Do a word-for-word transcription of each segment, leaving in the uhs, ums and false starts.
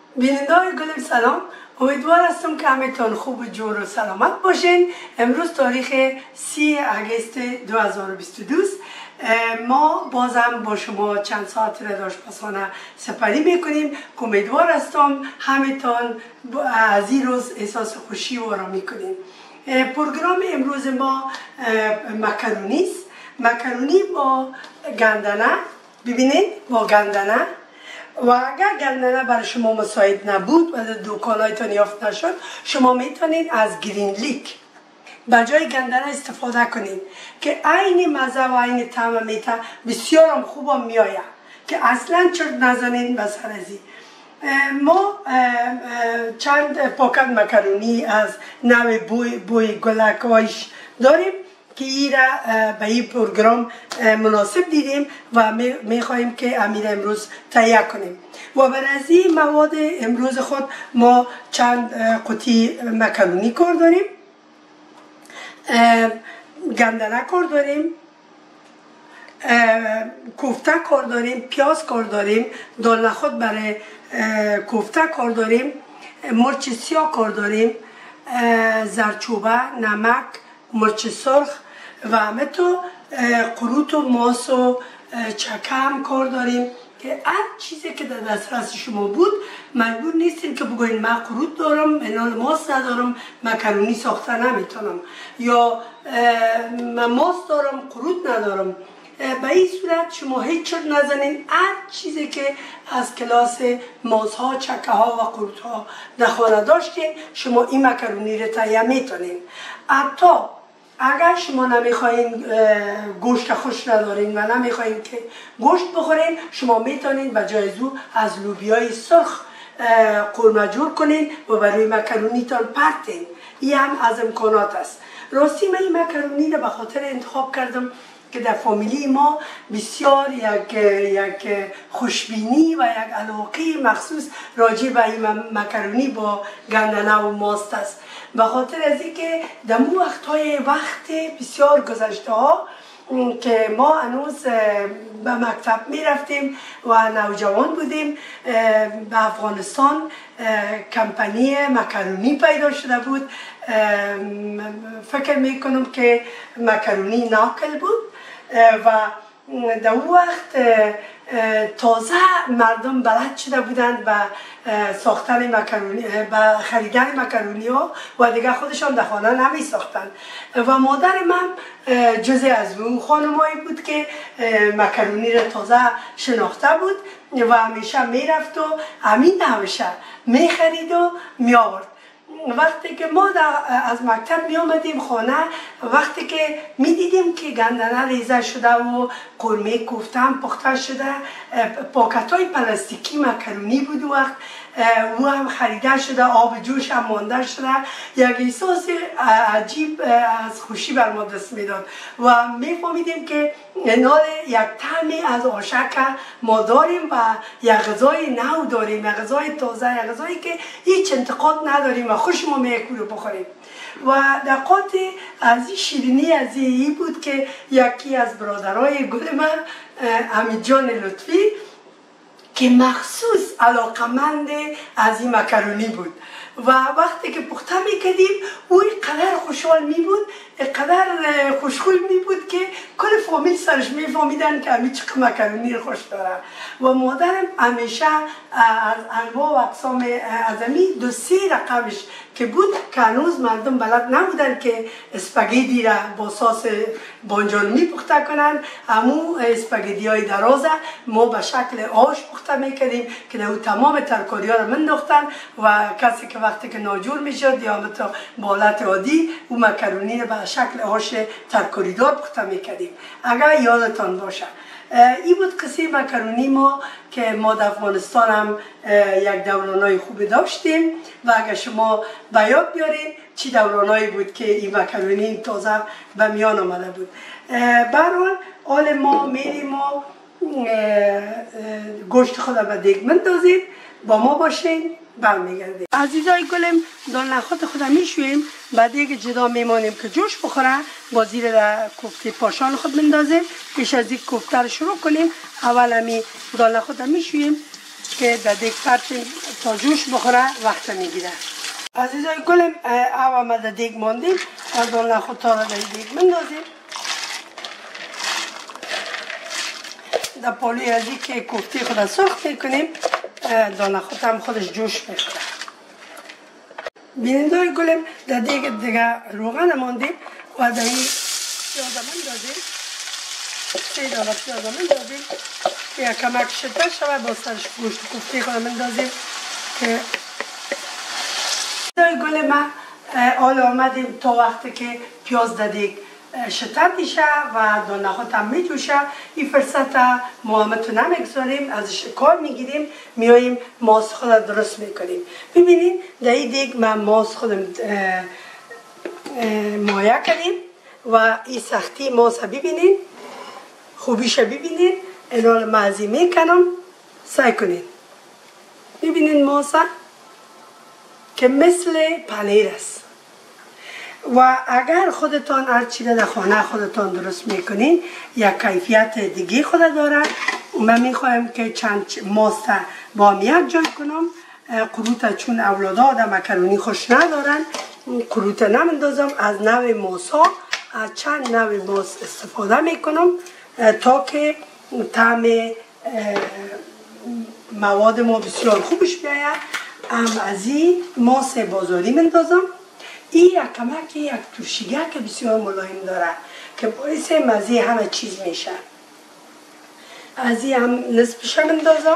بیننده‌های گلم سلام، امیدوار هستم که همتون خوب و جور و سلامت باشین. امروز تاریخ سی اگست دو هزار و بیست و دو است. ما بازم با شما چند ساعت را آشپزخانه سپری میکنیم که امیدوار هستم همتون از این روز احساس خوشی و آرامی کنیم. پروگرام امروز ما مکرونی است. مکرونی با گندنه، ببینید با گندنه، و اگر گندنه برای شما مساعد نبود و در دکان‌هایتان یافت نشد، شما میتونید از گرین لیک به جای گندنه استفاده کنید که عین مزه و عین طعم میته بسیار هم خوب هم میآید که اصلا چرت نزنید به سر ازی. ما چند پاکت مکرونی از نوع بوی, بوی گلکایش داریم که این را به این پروگرام مناسب دیدیم و میخواهیم که امیر امروز تهیه کنیم. و بر از این مواد امروز خود ما چند قطعه مکرونی کار داریم، گندنه کار داریم، کوفته کار داریم، پیاز کار داریم، دال نخود برای کوفته کار داریم، مرچ سیاه کار داریم، زردچوبه، نمک، مرچ سرخ و همه تو قروت و ماس و چکه هم کار داریم که هر چیزی که در دسترس شما بود مجبور نیستیم که بگوین من قروت دارم، من ماس ندارم، مکرونی ساخته نمیتونم، یا من ماس دارم قروت ندارم. به این صورت شما هیچ چرت نزنین، هر چیزی که از کلاس ماسها، چکه ها و قروت ها در خانه داشتین شما این مکرونی رو تهیه میتونین. حتی اگر شما نمیخواین گوشت خوش ندارین و نمیخواین که گوشت بخورین، شما میتونین به جای زو از لوبیای سرخ قورمه جور کنین و برای مکرونی تان پرتین. این هم از امکانات است. راستی من این مکرونی رو به خاطر انتخاب کردم که در فامیلی ما بسیار یک یک خوشبینی و یک علاقه مخصوص راجع به این مکرونی با گندنه و ماست است. به خاطر از اینکه در مو وقت‌های وقت بسیار گذشته ها که ما هنوز به مکتب می رفتیم و نوجوان بودیم، به افغانستان کمپانی مکرونی پیدا شده بود. فکر می کنم که مکرونی ناکل بود و در اون وقت تازه مردم بلد شده بودند به ساختن مکرونی، به خریدن مکرونی ها و دیگه خودشان در خانه نمی ساختن و مادر من جزء از اون خانمایی بود که مکرونی را تازه شناخته بود و همیشه می رفت و همین همیشه می خرید و می آورد. وقتی که ما از مکتب می آمدیم خانه، وقتی که می دیدیم که گندنه ریزه شده و قورمه کوفته هم پخته شده، پاکت های پلاستیکی مکرونی بود و وقت او هم خریده شده، آب جوش هم مانده شده، یک احساس عجیب از خوشی بر ما دست میداد و میفهمیدیم که نال یک طعمی از آشک ما داریم و یک غذای نو داریم، یک غذای تازه، یک غذایی که هیچ انتقاد نداریم و خوشمون میکنه بخوریم. و دقیقات از این شیرینی از این بود که یکی از برادرای گل من، حمید جان لطفی، که مخصوص علاقمند از این مکرونی بود و وقتی که پخته میکردیم او قدر خوشحال می بود، قدر خوشخوی می بود که کل فامیل سرش میفهمیدن که همین چقدر مکرونی رو خوش داره. و مادرم همیشه از انواع و اقسام ازمی دو سه رقمش که بود که هنوز مردم بلد نبودن که اسپاگتی را با ساس بانجان پخته کنن، همون اسپاگتی های درازه ما به شکل آش پخته میکردیم که در تمام ترکاری ها را منداختن و کسی که وقتی که ناجور میشد یا مثلا بالت عادی او مکرونی را به شکل آش ترکاری دار پخته میکردیم. اگر یادتان باشه این بود قصه مکرونی ما که ما در افغانستان هم یک دورانای خوبی داشتیم و اگر شما به یاد بیارین چی دورانایی بود که این مکرونی تازه به میان آمده بود. به هر حال حال ما میریم و گوشت خود به دیگ مندازیم، با ما باشین برمیگردیم. عزیزای گلم دال نخود خود میشویم، بعد دیگه جدا میمانیم که جوش بخوره، با زیر در کوفته پاشان خود مندازیم. پیش از این کوفته رو شروع کنیم، اول همی دال نخود میشویم که در دیگ پرچیم تا جوش بخوره وقت میگیره. عزیزای گلم او آمده دیگ ماندیم و دال نخود تا را در دیگ مندازیم. در پالوی ازی که کوفتی خود سرخ میکنیم دال نخود هم خودش جوش میخوره. بینندای گلم در دیگه دیگه روغن ماندیم و در این پیازه مندازیم. سه دانه پیازه مندازیم که یک کمک شتر شود. با سرش گوشت کوفتی خود مندازیم که بینندای گلم حالا آمدیم تا وقتی که پیاز در دیگ شتر میشه و دال نخود هم میجوشه. این فرصت ما هم تو نمیگذاریم، ازش کار میگیریم، میاییم ماس خود درست میکنیم. ببینید در این دیگ من ماس خودم مایه کردیم و این سختی ماس ببینید، خوبیش ببینید. اینا رو مزی میکنم، سعی کنید ببینید ماس که مثل پنیر است. و اگر خودتان هر چیز در خانه خودتان درست میکنین یک کیفیت دیگه خود داره. من میخوایم که چند ماست با هم یک جای کنم. قروت چون اولادا در مکرونی خوش ندارن قروت نمیندازم. از نوع ماست ها از چند نوع ماست استفاده میکنم تا که طعم مواد ما بسیار خوبش بیاید. هم از این ماست بازاری میندازم. این یک کمک یک ترشیگه که بسیار ملایم داره که باعث مزه همه چیز میشه. از این هم نصفش اندازم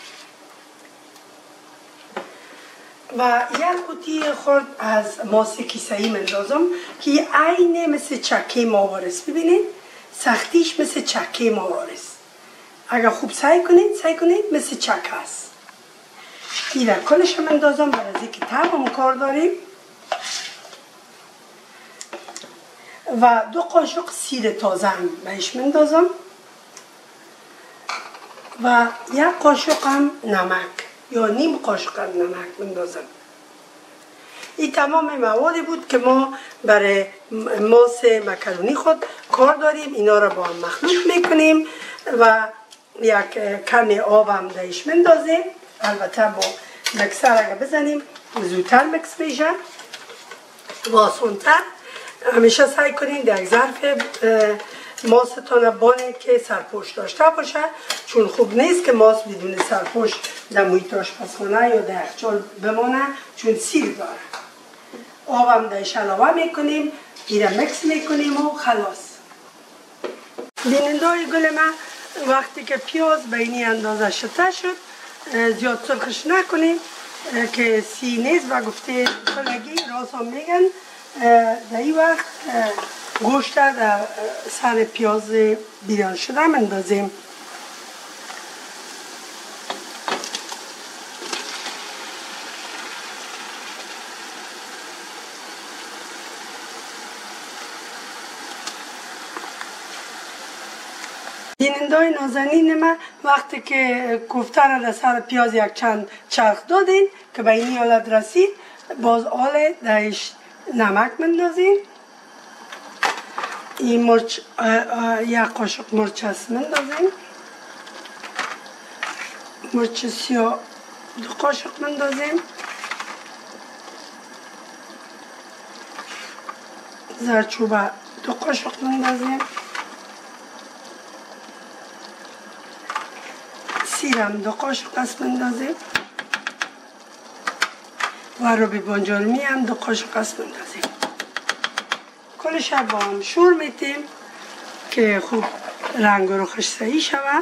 و یک قوطی خورد از ماست کیسه‌ای اندازم که عین مثل چکه ماوارس. ببینید سختیش مثل چکه ماوارس. اگر خوب سعی کنید سعی کنید مثل چکه است. این را کلش اندازم برای از اینکه تمام کار داریم. و دو قاشق سیر تازه هم بهش مندازم و یک قاشق هم نمک یا نیم قاشق هم نمک مندازم. این تمام موادی بود که ما برای ماس مکرونی خود کار داریم. اینا را با هم مخلوط میکنیم و یک کمی آب هم درش مندازیم. البته با مکسر اگه بزنیم زودتر مکس میشه و آسان‌تر. همیشه سعی کنید در یک ظرف ماستان بانه که سرپوش داشته باشه، چون خوب نیست که ماست بدون سرپوش در محیط آشپزخانه یا در یخچال بمانه چون سیر داره. آب هم درش علاوه میکنیم، این را مکس میکنیم و خلاص. بینندای گل من وقتی که پیاز به این اندازه شده شد زیاد سرخش نکنیم که سی نیست و گفته خلگی راست هم میگن. در این وقت گوشت در سر پیاز بیران شده اندازیم. بینندای نازنین من وقتی که کوفته را در سر پیاز یک چند چرخ دادین که به این حالت رسید باز آل درش نمک مندازین. این مرچ یک قاشق مرچ هست مندازین. مرچ سیاه دو قاشق مندازین. زردچوبه دو قاشق مندازین. سیرم دو قاشق هست مندازین و روبی بانجالمی هم دو قاشق هست مندازیم. کلش با هم شور میتیم که خوب رنگ و رخش صحیح شود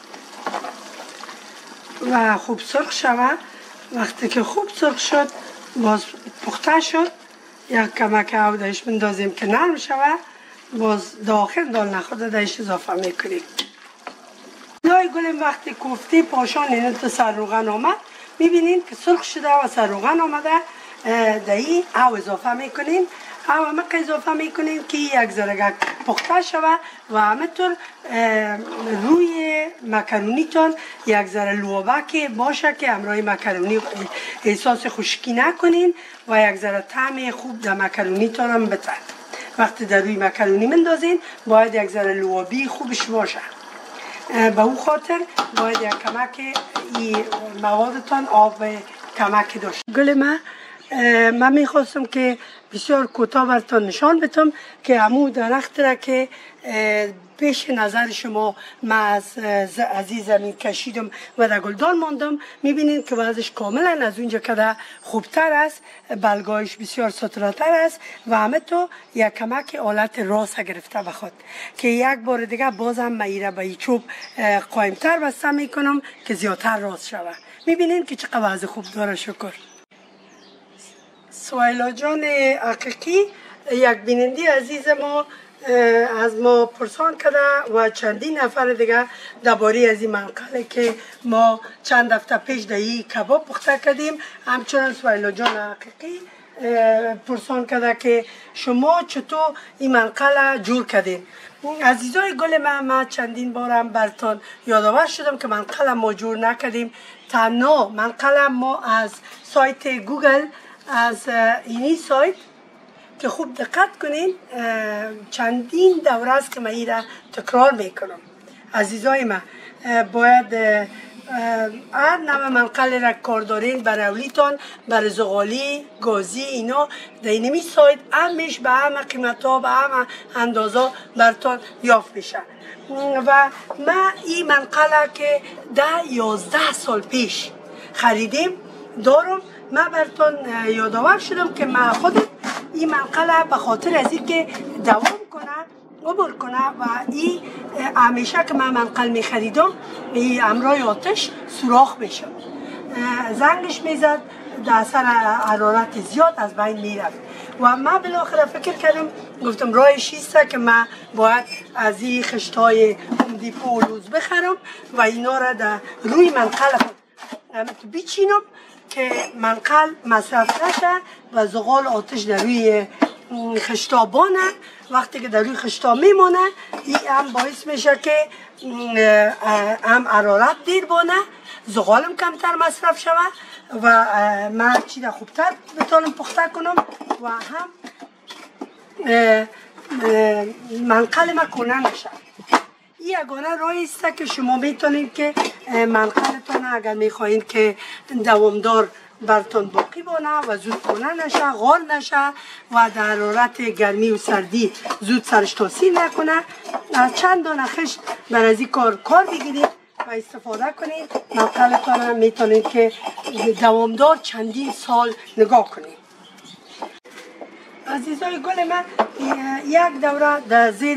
و خوب سرخ شود. وقتی که خوب سرخ شد باز پخته شد یک کمک آب درش مندازیم که نرم شود. باز داخل دال نخود درش اضافه میکنیم. دای گلم وقتی کوفته پاشان این تو سر روغن آمد میبینین که سرخ شده و سر روغن آمده. در این او اضافه میکنین. او همه اضافه میکنین که یک ذره پخته شود و همینطور روی مکرونی تان یک ذره لوبک باشه که همراه مکرونی احساس خشکی نکنین و یک ذره طعم خوب در مکرونی تان هم بتن. وقتی در روی مکرونی مندازین باید یک ذره لوبی خوبش باشه. به او خاطر باید یک کمک این موادتان آب کمک داشت. گل من من میخواستم که بسیار کوتاه براتون نشان بدم که همون درخت را که پیش نظر شما من از از این زمین کشیدم و در گلدان ماندم، میبینید که وضعش کاملا از اونجا که خوبتر است، بلگایش بسیار ستراتر است و همه تو یک کمک آلت راست گرفته بخواد که یک بار دیگه بازم من ایره به این چوب قایمتر بسته میکنم که زیادتر راست شود. میبینید که چقدر وضع خوب داره. شکر. سویلا جان حقیقی یک بیننده عزیز ما از ما پرسان کرده و چندین نفر دیگه درباره از این منقله که ما چند هفته پیش در این کباب پخته کردیم، همچنان سویلا جان حقیقی پرسان کرده که شما چطور این منقله جور کردین. عزیزای گل من، من چندین بارم براتون یادآور شدم که منقله ما جور نکردیم. تنها منقله ما از سایت گوگل، از اینی سایت که خوب دقت کنین، چندین دوره است که من این را تکرار میکنم. عزیزای من باید هر نوع منقل را کار دارین برای اولیتان، برای زغالی، گازی، اینا در اینمی سایت همش به همه قیمت ها، به همه اندازه براتون یافت میشه. و من این منقل که ده یازده سال پیش خریدیم دارم. من براتون یادآور شدم که من خودم این منقله به خاطر از این که دوام کنه، عبور کنه و این همیشه که من منقل می خریدم این امرای آتش سوراخ میشه، زنگش میزد، در اثر حرارت زیاد از بین میرفت و من بالاخره فکر کردم، گفتم راهش ایسته که من باید از این خشتای دیپو و لوز بخرم و اینا را در روی منقل خود بیچینم که منقل مصرف نشه و زغال آتش در روی خشتا بانه. وقتی که در روی خشتا میمونه این هم باعث میشه که هم حرارت دیر بانه، زغالم کمتر مصرف شوه و من چیز خوبتر بتونم پخته کنم و هم منقل ما کنه نشه. این یگانه راهی است که شما میتونید که منقلتون اگر میخواهید که دوامدار براتون باقی بانه و زود کنه نشه، غال نشه و در حرارت گرمی و سردی زود سرش تاثیر نکنه، چند دانه خشت بر از این کار کار بگیرید و استفاده کنید. منقلتون میتونید که دوامدار چندین سال نگاه کنید. عزیزای گل من، یک دوره در زیر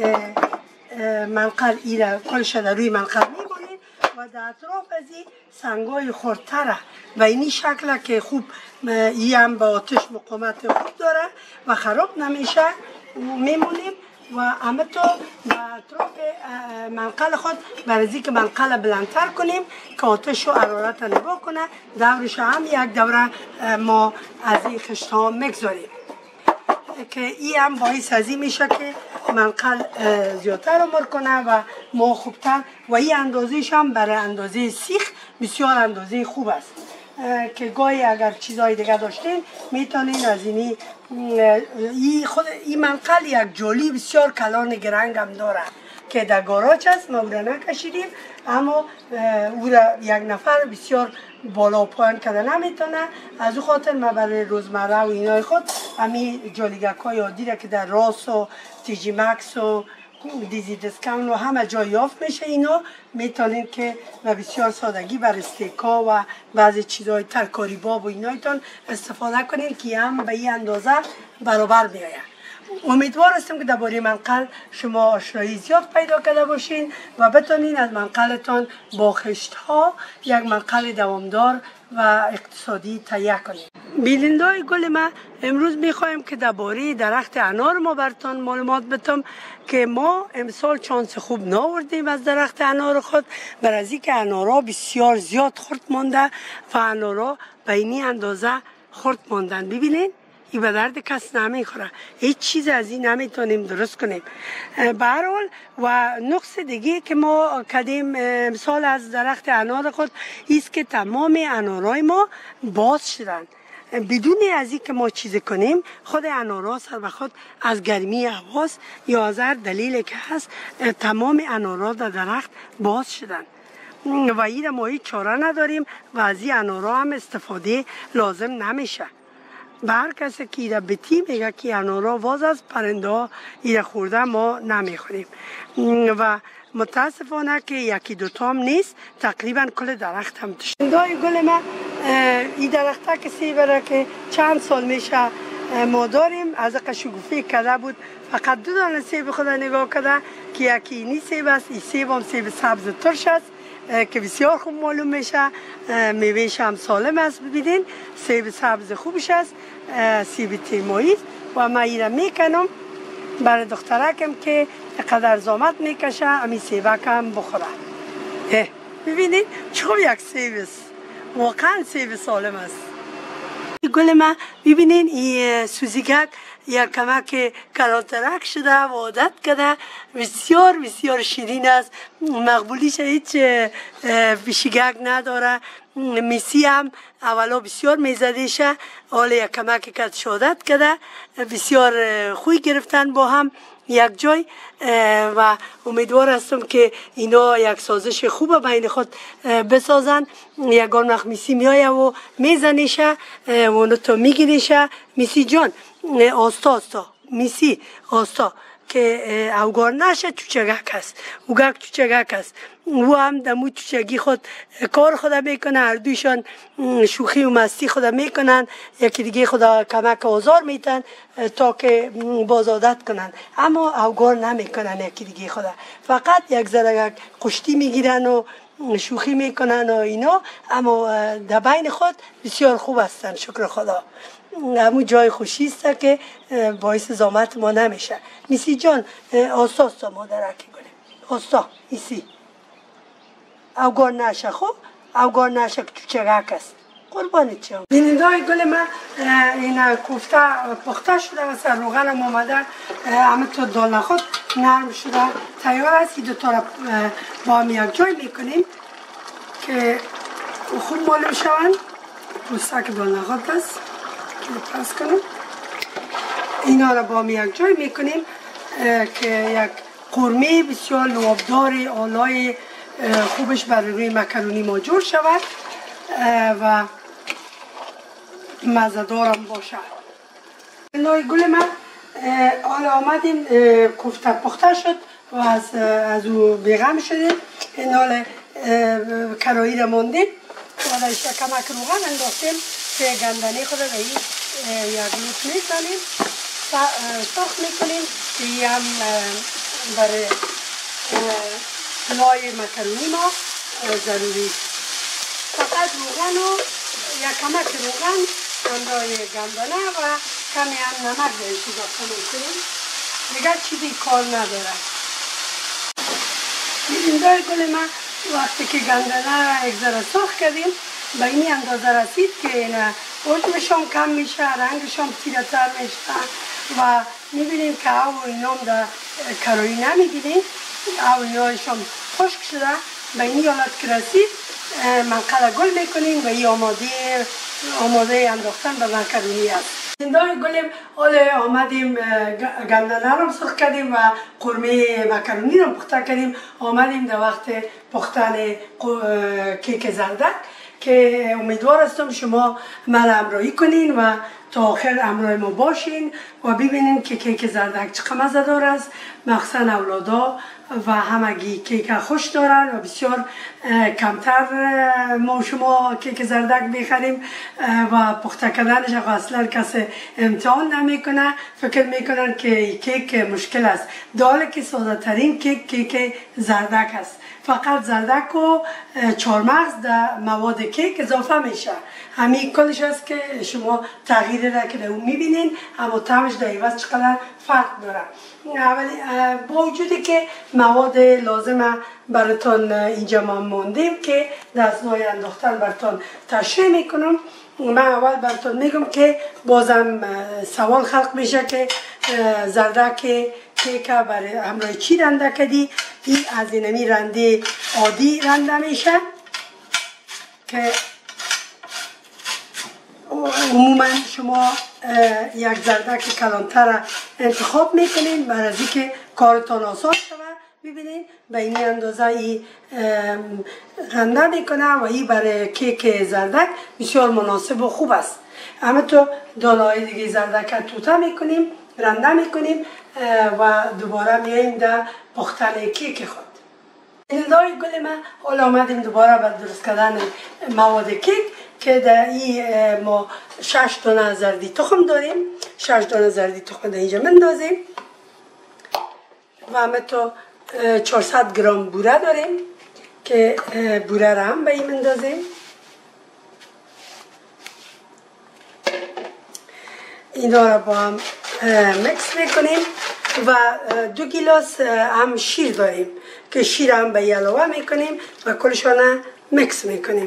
منقل ایره کلش در روی منقل میبونید و در اطراف از این سنگای خردتره و اینی شکل که خوب ای هم با آتش مقاومت خوب داره و خراب نمیشه میمونیم و همه تو به اطراف منقل خود برای که منقل بلندتر کنیم که آتش و حرارت نگاه کنه. دورش هم یک دوره ما از این خشت ها میگذاریم که این هم باعث از این میشه که منقل زیادتر عمر کنه و ما خوبتر و این اندازهش هم برای اندازه سیخ بسیار اندازه خوب است که گاهی اگر چیزهای دیگه داشتین میتونین از اینی این خود این منقل یک جولی بسیار کلان گرنگ هم داره که در گاراج است. ما او را نکشیدیم اما او را یک نفر بسیار بالا و پایین کرده نمیتونه. از او خاطر ما برای روزمره و اینای خود همین جالیگک های عادی را که در راس و تیجی مکس و دیزی دسکاون و همه جا یافت میشه، اینا میتونین که و بسیار سادگی بر استیکا و بعضی چیزهای ترکاری باب و اینایتان استفاده کنین که هم به این اندازه برابر بیاید. امیدوار هستم که درباره منقل شما آشنایی زیاد پیدا کرده باشین و بتونین از منقلتان با خشت ها یک منقل دوامدار و اقتصادی تهیه کنید. بیننده‌های گل ما، امروز میخوایم که درباره درخت انار ما براتون معلومات بدم که ما امسال چانس خوب ناوردیم از درخت انار خود، برای از اینکه انارها بسیار زیاد خرد مانده و انارها به این اندازه خرد ماندن. ببینین این به درد کس نمیخوره، هیچ چیز از این نمیتونیم درست کنیم. به هر حال و نقص دیگه که ما کردیم امسال از درخت انار خود ایست که تمام انارهای ما باز شدن. بدون از این که ما چیز کنیم خود انارا سر و خود از گرمی هواست یا از هر دلیلی که هست تمام انارا در درخت باز شدن و این ما هیچ چاره نداریم و از این انارا هم استفاده لازم نمیشه. به هر کسی که ایره بتی میگه که انارا واز است، پرنده ها ایره خورده ما نمیخوریم و متاسفانه که یکی دوتا هم نیست، تقریبا کل درخت هم تشت. دای گل ما این درخت که سیبره که چند سال میشه ما داریم، از قشنگوفی کده بود، فقط دو دانه سیب خدا نگاه کده که یکی اینی سیب است، این سیب هم سیب سبز ترش است که بسیار خوب معلوم میشه، میوهش هم سالم است. ببینین سیب سبز خوبش است، سیب تیمایی و ما ایره میکنم برای دخترکم که قدر زامت میکشه امی سیبک هم بخوره. ببینید چون یک سیب است، واقعا سیب سالم است. گل ما ببینین این سوزیگک یک کمک کلانترک شده و عادت کرده، بسیار بسیار شیرین است، مقبولیش هیچ بشیگک نداره. میسی هم اولا بسیار میزدیشه، حالا یک کمک کت شادت کرده، بسیار خوی گرفتن با هم یک جای و امیدوار هستم که اینا یک سازش خوب بین خود بسازن. یگان وقت میسی میایه و میزنیشه و اونو تو میگیریشه. میسی جان آستا آستا میسی آستا که اوگار نشه چوچگک هست، اوگک چوچگک هست، او هم دمو چوچگی خود کار خدا میکنه، هر دویشان شوخی و مستی خدا میکنن، یکی دیگه خدا کمک آزار میتن تا که باز عادت کنن، اما اوگار نمیکنن یکی دیگه خدا، فقط یک ذره قشتی میگیرن و شوخی میکنن و اینا، اما در بین خود بسیار خوب هستن شکر خدا. همون جای خوشی است که باعث زامت ما نمیشه. میسی جان آستا آستا مادرکی کنیم، آستا میسی اوگار نشه، خب اوگار نشه که چوچگک است. قربانت چم. بینندای گل من این کوفته پخته شده و سر روغنم آمده، همه تو دال خود نرم شده تیار است. این دوتا را با هم یک جای میکنیم که خوب معلوم شوند. پوستک دال خود است که پس کنیم، اینا را با هم یک جای میکنیم که یک قرمه بسیار لعابدار آلای خوبش برای روی مکرونی ما جور شود و مزه‌دارم باشه. نوع گل من حالا آمدیم کوفته پخته شد و از از او بیغم شدیم. این حال کرایی را ماندیم و درش کمک روغن انداختیم که گندنی خود را یک لوت میکنیم، سرخ میکنیم که این هم برای پلای مکرونی ما ضروری. فقط روغن و یک کمک روغن اندای گندنه و کمی هم نمک بهش اضافه میکنیم، دیگه چیزی کار نداره. اندای گل ما وقتی که گندنه را یک ذره سرخ کردیم به این اندازه رسید که این حجمش هم کم میشه، رنگش هم تیره تر میشه و میبینیم که او اینام در کرایی نمیگیریم، او اینایش هم خشک شده. به این حالت که رسید منقل گل میکنیم و این آماده آماده انداختن به مکرونی است. اندای گلیم حالا آمدیم گندنه رو سرخ کردیم و قرمه مکرونی رو پخته کردیم. آمدیم در وقت پختن کیک زردک که امیدوار هستم شما من همراهی کنین و تا آخر همراه ما باشین و ببینین که کیک زردک چقدر مزه‌دار است، مخصوصا اولادا و همگی کیک خوش دارن و بسیار کمتر ما شما کیک زردک بخریم و پخته کردنش اصلا کسی امتحان نمیکنه، فکر میکنن که کیک مشکل است، در حالی که ساده ترین کیک کیک زردک است. فقط زردک و چهارمغز در مواد کیک اضافه میشه، همین کلش است که شما تغییر را که در اون میبینین، اما طعمش در عوض چقدر فرق داره. اولی با وجودی که مواد لازم براتون اینجا ما موندیم که دستگاه انداختن براتون تشریح میکنم. من اول براتون میگم که بازم سوال خلق میشه که زردک کیک برای همراه چی رنده کردی؟ این از اینمی رنده عادی رنده میشه که عموما شما یک زردک کلانتر انتخاب میکنین برای از اینکه کارتان آسان شود. ببینید به این اندازه ای رنده میکنه و این برای کیک زردک بسیار مناسب و خوب است. اما تو دانه های دیگه زردک توته میکنیم، رنده میکنیم و دوباره میاییم در پختن کیک خود. بیننده‌های گل ما حالا آمدیم دوباره بر درست کردن مواد کیک که در این ما شش دانه زردی تخم داریم. شش دانه زردی تخم در اینجا مندازیم و همه تو چهارصد گرم بوره داریم که بوره را هم به این مندازیم. اینا را با هم مکس میکنیم و دو گیلاس هم شیر داریم که شیر هم به این علاوه میکنیم و کلشان مکس میکنیم.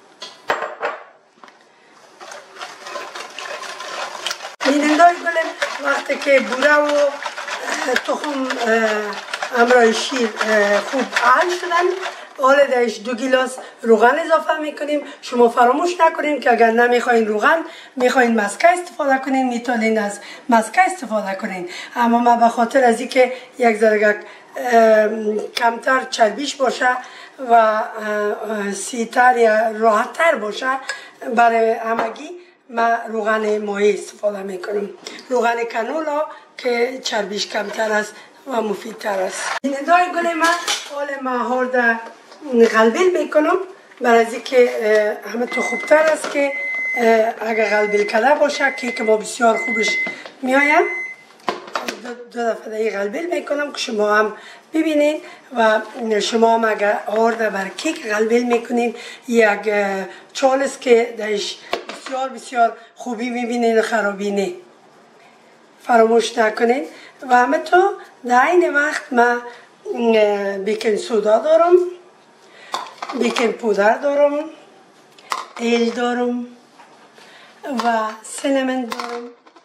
بیننده‌های گلم وقتی که بوره و تخم همراه شیر خوب حل شدن، حالا درش دو گیلاس روغن اضافه میکنیم. شما فراموش نکنین که اگر نمیخواین روغن، میخواین مسکه استفاده کنین، میتونین از مسکه استفاده کنین. اما من به خاطر از اینکه یک ذره کمتر چربیش باشه و سیتر یا راحتتر باشه برای همگی، من روغن ماهی استفاده میکنم. روغن کانولا که چربیش کمتر است و مفیدتر است. این ادای گل من حال مهارده غلبیل میکنم برای از اینکه همه تو خوبتر است که اگر غلبیل کرده باشه کیک ما بسیار خوبش میاید. دو دفعه دیگه غلبیل میکنم که شما هم ببینین و شما هم اگر آورده بر کیک غلبیل میکنین یک چالس که درش بسیار بسیار خوبی میبینین و خرابی نه، فراموش نکنین. و همه تو در این وقت من بیکن سودا دارم، بیکن پودر دارم، ایل دارم و سینمن دارم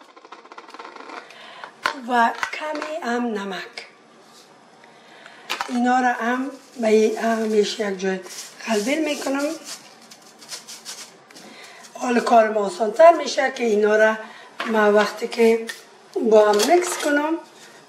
و کمی هم نمک. اینا را هم به همیشه یک جای غلبیل میکنم. حال کار ما آسان‌تر میشه که اینا را من وقتی که با هم مکس کنم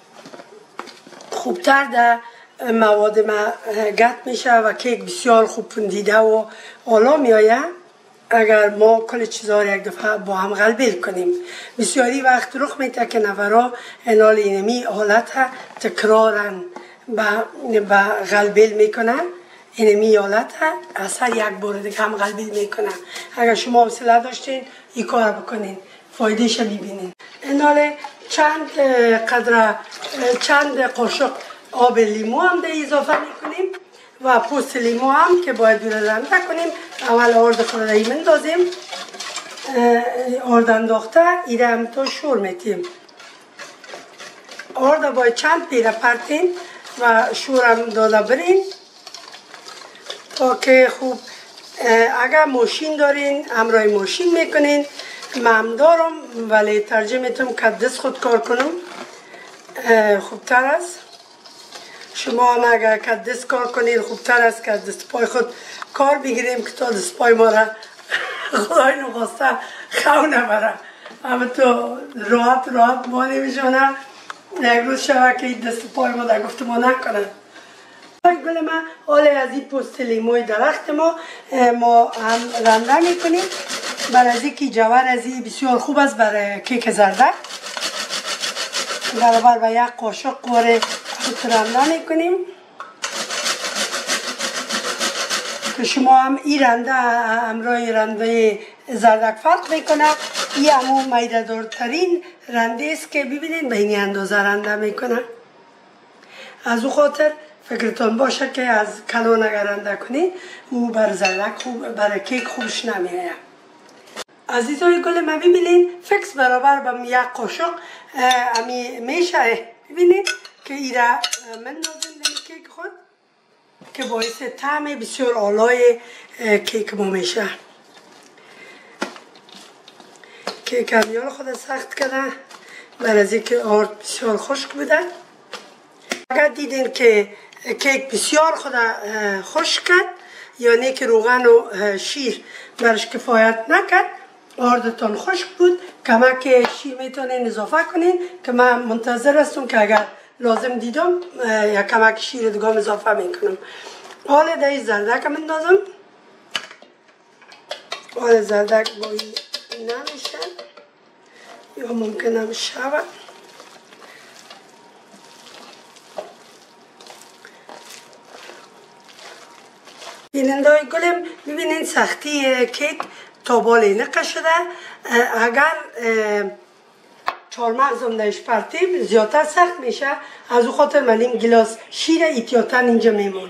خوبتر در مواد ما گت میشه و کیک بسیار خوب پندیده و حالا میآید اگر ما کل چیزها را یک دفعه با هم غلبیل کنیم. بسیاری وقت رخ میده که نفرها انال اینمی حالت تکرارن با غلبیل میکنن، اینمی حالت اثر یک بار دیگه هم غلبیل میکنن. اگر شما حوصله داشتین این کار بکنین، فایدهش میبینین. انال چند قدر چند قاشق آب لیمو هم ده اضافه میکنیم و پوست لیمو هم که باید دور رنده کنیم. اول آرد خود را مندازیم، آرد انداخته ایره هم تو شور میتیم. آرد باید چند پیره پرتین و شور هم داده برین تا که خوب. اگر ماشین دارین همراه ماشین میکنین. من دارم ولی ترجیح میتونم که دست خود کار کنم، خوبتر است. شما هم اگر که دست کار کنین خوبتر است که دست پای خود کار بگیریم که تا دست پای ما را خدای نخواسته خو نبره. اما تو راحت راحت ما نمیشونه یک روز شوه که دست پای ما در گفت ما نکنه. گل ما حالا از این پوست لیموی درخت ما ما هم رنده میکنیم برای از اینکه جوار از این بسیار خوب است برای کیک زردک. برابر به یک قاشق قوره خود رنده میکنیم که شما هم این رنده همراه رنده زردک فرق میکنه. این همون میده دارترین رنده است که ببینید به این اندازه رنده میکنه. از او خاطر فکرتان باشه که از کلان اگر رنده کنید او بر زردک خوب، برای کیک خوبش نمیآید. عزیزای گل ما ببینید فکس برابر با یک قاشق امی میشه. ببینید که ایره مندازیم در کیک خود که باعث طعم بسیار عالای کیک ما میشه. کیک همیال خود سخت کرده برای از اینکه آرد بسیار خشک بوده. اگر دیدین که کیک بسیار خود خشک کرد یعنی که روغن و شیر برش کفایت نکرد، آردتان خشک بود، کمک شیر میتونین اضافه کنین که من منتظر هستم که اگر لازم دیدم یا کمک شیر دیگه اضافه میکنم. حالا در زردک هم اندازم. حالا زردک با این نمیشه یا ممکنه شود. بیننده های گلم ببینین سختی کیک تا بالا نقه شده. اگر چهارمغزم درش پرتیم زیادتر سخت میشه، از او خاطر من این گلاس شیر احتیاطاً اینجا میمونم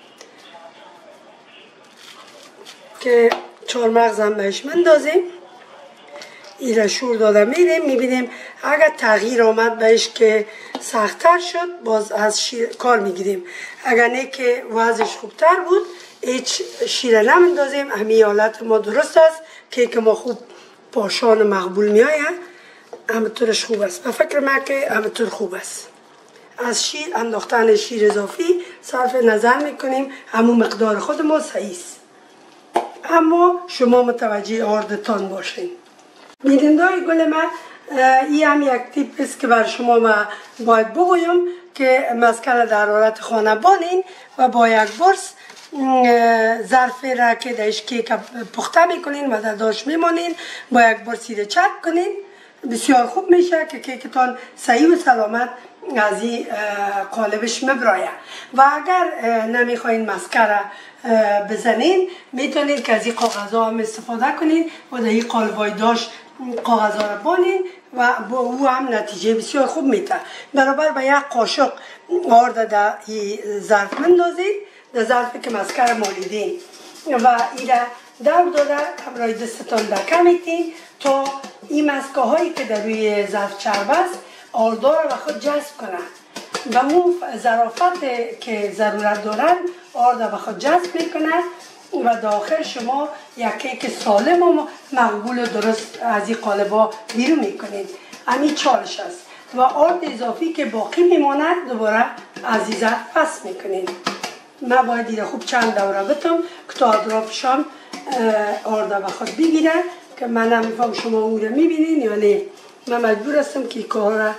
که چهارمغزم بهش مندازیم. ایره شور داده میریم، میبینیم اگر تغییر آمد بهش که سختتر شد باز از شیر کار میگیریم، اگر نه که وضعش خوبتر بود هیچ شیر نمندازیم. همین حالت ما درست است، کیک ما خوب پاشان مقبول میآید، همه طورش خوب است. و فکر من که همه طور خوب است. از شیر انداختن شیر اضافی صرف نظر میکنیم، همون مقدار خود ما صحیح است، اما شما متوجه آردتان باشین. بیننده های گل من، این هم یک تیپ است که بر شما ما باید بگویم که مسکن در حالت خانه بانین و با یک برس ظرف را که درش کیک پخته میکنین و در داش میمانین با یک برسی را چک کنین، بسیار خوب میشه که کیکتان صحیح و سلامت از این قالبش مبرایه. و اگر نمیخواین مسکه را بزنین میتونین که از این کاغذ ها هم استفاده کنین و در این قالبای داش کاغذ ها را بانین و با او هم نتیجه بسیار خوب میده. برابر با یک قاشق آرد در این ظرف مندازین، در ظرفی که مسکه را مالیدین و این را دور داده همراه دستتان دکه میتین تا این مسکه هایی که در روی ظرف چرب است آردا را به خود جذب کنند و اون ظرافت که ضرورت دارند آردا به خود جذب میکنند و داخل شما یک کیک سالم و مقبول و درست از این قالبا بیرون میکنید. همین چالش است و آرد اضافی که باقی میماند دوباره از این ظرف پس میکنید. من باید دیره خوب چند دوره بتم که تا اطرافشان آردا به خود بگیره که من نمیفهم شما او رو میبینین یا نه. من مجبور هستم که کار را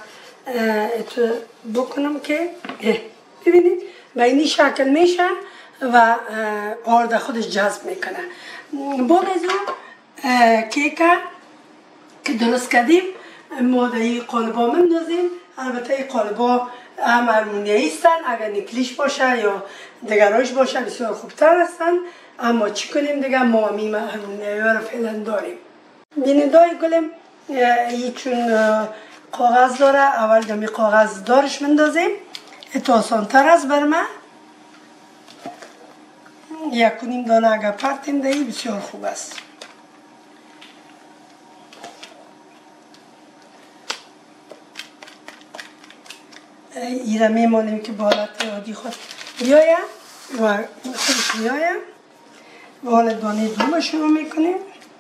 بکنم که ببینید به اینی شکل میشه و آرد خودش جذب میکنه. بعد از اون کیک که درست کردیم ما در این قالبا مندازیم. البته این قالبا هم ارمونیایی هستن، اگر نکلیش باشه یا دگراش باشه بسیار خوبتر هستن، اما چی کنیم دیگه ما همین ارمونیایی ها رو فعلا داریم. بیننده های گلم این چون کاغذ داره، اول دمی کاغذ دارش مندازیم تا آسان تر است بر من. یک و نیم دانه اگر پرتیم دهی بسیار خوب است. این را میمانیم که بالات عادی خود بیاید و خودش میاید و حالا دانه دوم شروع میکنیم.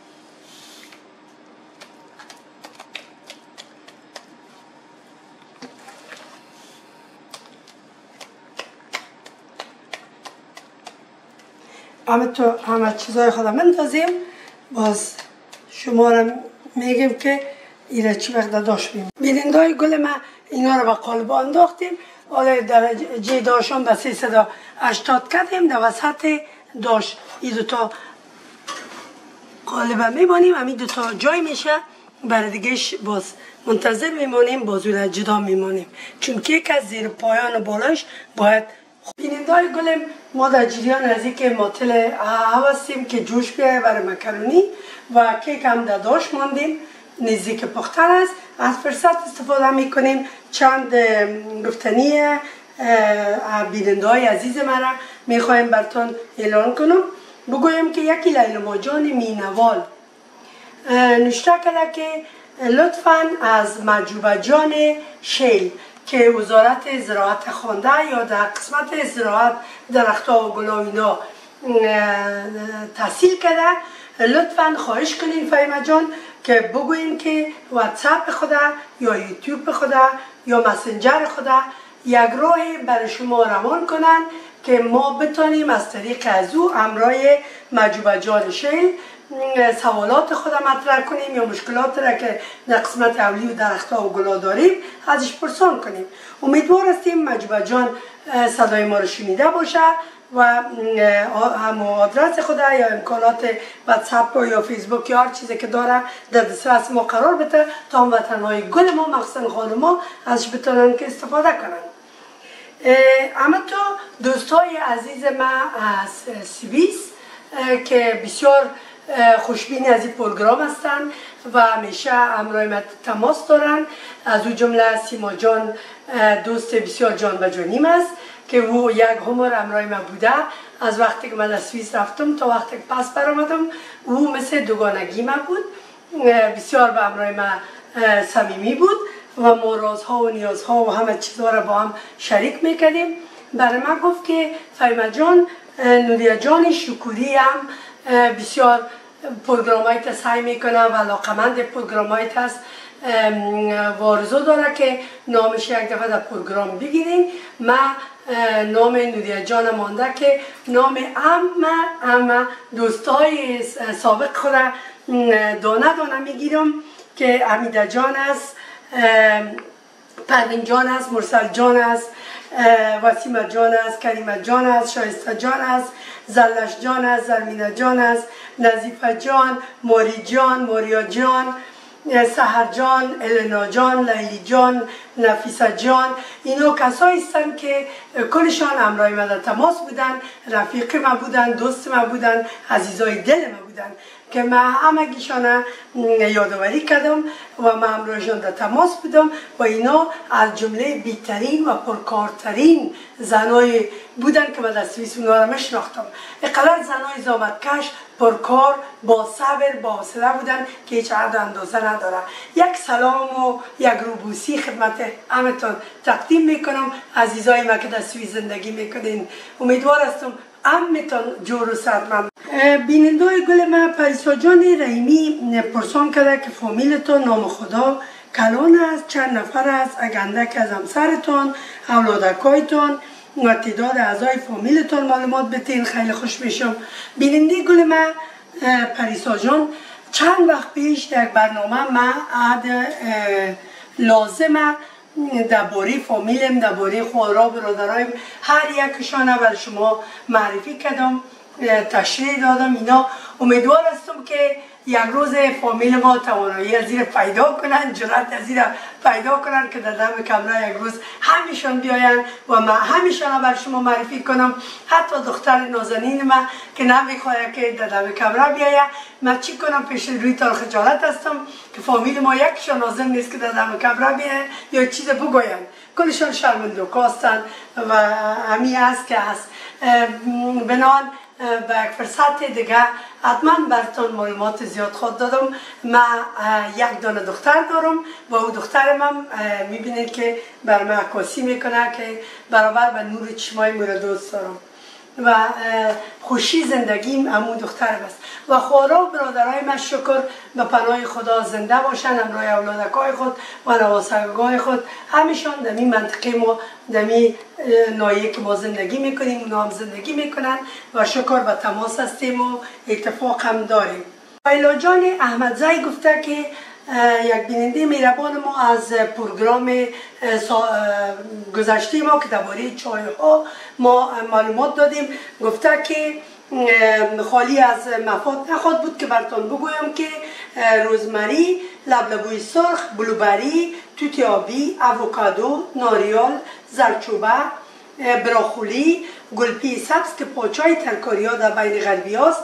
همه تو همه چیزای خودم مندازیم. باز شما را میگیم که ایره چی وقت داشت بیم. بیننده های گل ما اینا رو به قالب انداختیم. حالا درجه داشتم به سیصد و هشتاد کردیم. در وسط داشت این دوتا قالب میمانیم، همین دوتا جای میشه. برای دیگهش باز منتظر میمانیم، بازو را جدا میمانیم چون کیک از زیر پایان و بالاش باید. بیننده های گلم ما در جریان از اینکه ماتل هستیم که جوش بیایه برای مکرونی و کیک هم در داش ماندیم نزدیک پختن است. از فرصت استفاده میکنیم چند گفتنی بیننده های عزیز مرا میخوایم براتون اعلان کنم. بگویم که یکی لیلا جان مینوال نوشته کرده که لطفاً از مجوبه جان شیل که وزارت زراعت خوانده یا در قسمت زراعت درخت‌ها و گلا و اینا تحصیل کرده، لطفاً خواهش کنین فهیمه جان که بگوین که واتساپ خدا یا یوتیوب خدا یا مسنجر خدا یک راهی برای شما روان کنن که ما بتانیم از طریق از او امرای مجوبه جان شیل سوالات خود مطرح کنیم یا مشکلات را که در قسمت اولی و درختها و گلا داریم ازش پرسان کنیم. امیدوار هستیم مجبور جان صدای ما رو شنیده باشه و هم آدرس خود یا امکانات واتساپ یا فیسبوک یا هر چیزی که داره در دسترس ما قرار بده تا هموطنهای گل ما مخصوصا خانما ازش بتونن که استفاده کنن. اما تو دوستای عزیز ما از سوئیس که بسیار خوشبین از این پروگرام هستند و همیشه همراه ما تماس دارن، از او جمله سیما جان دوست بسیار جان و جانیم است که او یک عمر همراه ما بوده. از وقتی که من از سوئیس رفتم تا وقتی که پس برآمدم او مثل دوگانگی ما بود، بسیار به همراه ما صمیمی بود و ما رازها و نیازها و همه چیزها را با هم شریک میکردیم. برای من گفت که فهیمه جان نوریا جان شکوری هم بسیار پروگرامایت تا سعی میکنه و علاقمند پروگرامایت هست و آرزو داره که نامش یک دفعه در پروگرام بگیریم. من نام نوریا جان مانده که نام همه همه دوستای سابق خود دانه دانه میگیرم که حمیده جان است، پروین جان است، مرسل جان است، وسیمه جان است، کریمه جان است، شایسته جان است، زلش جان است، زرمینه جان است، نظیفه جان، ماری جان، ماریا جان، سحر جان، الینا جان، لیلی جان، نفیسه جان. اینا کسایی هستند که کلشان همراه ما در تماس بودن، رفیق ما بودن، دوست ما بودن، عزیزای دل ما بودن که من همگیشان یادآوری کردم و من همراهشان در تماس بودم و اینا از جمله بیترین و پرکارترین زنای بودن که من در سوئیس اونا را میشناختم. اقلال زنای زحمتکش، پرکار، با صبر، با حوصله بودن که هیچ حد اندازه نداره. یک سلام و یک روبوسی خدمت همتون تقدیم میکنم عزیزای ما که در سوئیس زندگی میکنین. امیدوار هستم همتون جور و صحتمند. بینندای گل ما پریسا جان رحیمی پرسان کرده که فامیلتون نام خدا کلان است، چند نفر است، اگندک از همسرتون، اولادکایتون و تعداد اعضای فامیلتون معلومات بتین. خیلی خوش میشم. بیننده گل ما پریسا جان چند وقت پیش در برنامه ما عد لازمه درباره فامیلم، درباره خواهرها برادرایم هر یکشان برای شما معرفی کردم، تشریح دادم. اینا امیدوار هستم که یک روز فامیل ما توانایی از این پیدا کنن، جرأت از این پیدا کنن که در دم کمره یک روز همیشان بیاین و من همیشان بر شما معرفی کنم. حتی دختر نازنین ما که نمیخواد که در دم کمره بیاید، من چی کنم؟ پیش روی تال خجالت هستم که فامیل ما یکشان نازن نیست که در دم کمره بیاید یا چیز بگوین. کلشان شرمندوک هستند و همین است که هست. بنان به یک فرصت دیگه حتما براتون معلومات زیاد خود دادم. من یک دانه دختر دارم و او دخترم هم میبینید که بر من عکاسی میکنه که برابر به نور چشمای مرا دوست دارم و خوشی زندگیم همون دخترم است و خورا و برادرای من شکر به پناه خدا زنده باشن، همراه اولادکای خود و نواسگای خود همیشان در این منطقه ما در این ناحیه که ما زندگی میکنیم اونا هم زندگی میکنن و شکر به تماس هستیم و اتفاق هم داریم. آیلا جان احمدزی گفته که یک بیننده مهربان ما از پروگرام گذشته ما که درباره چای ها ما معلومات دادیم، گفته که خالی از مفاد نخواد بود که براتون بگویم که روزمری، لبلبوی سرخ، بلوبری، توت آبی، اووکادو، ناریال، زردچوبه، براخولی، گلپی سبز که پاچای ترکاری ها در بین غربی هاست،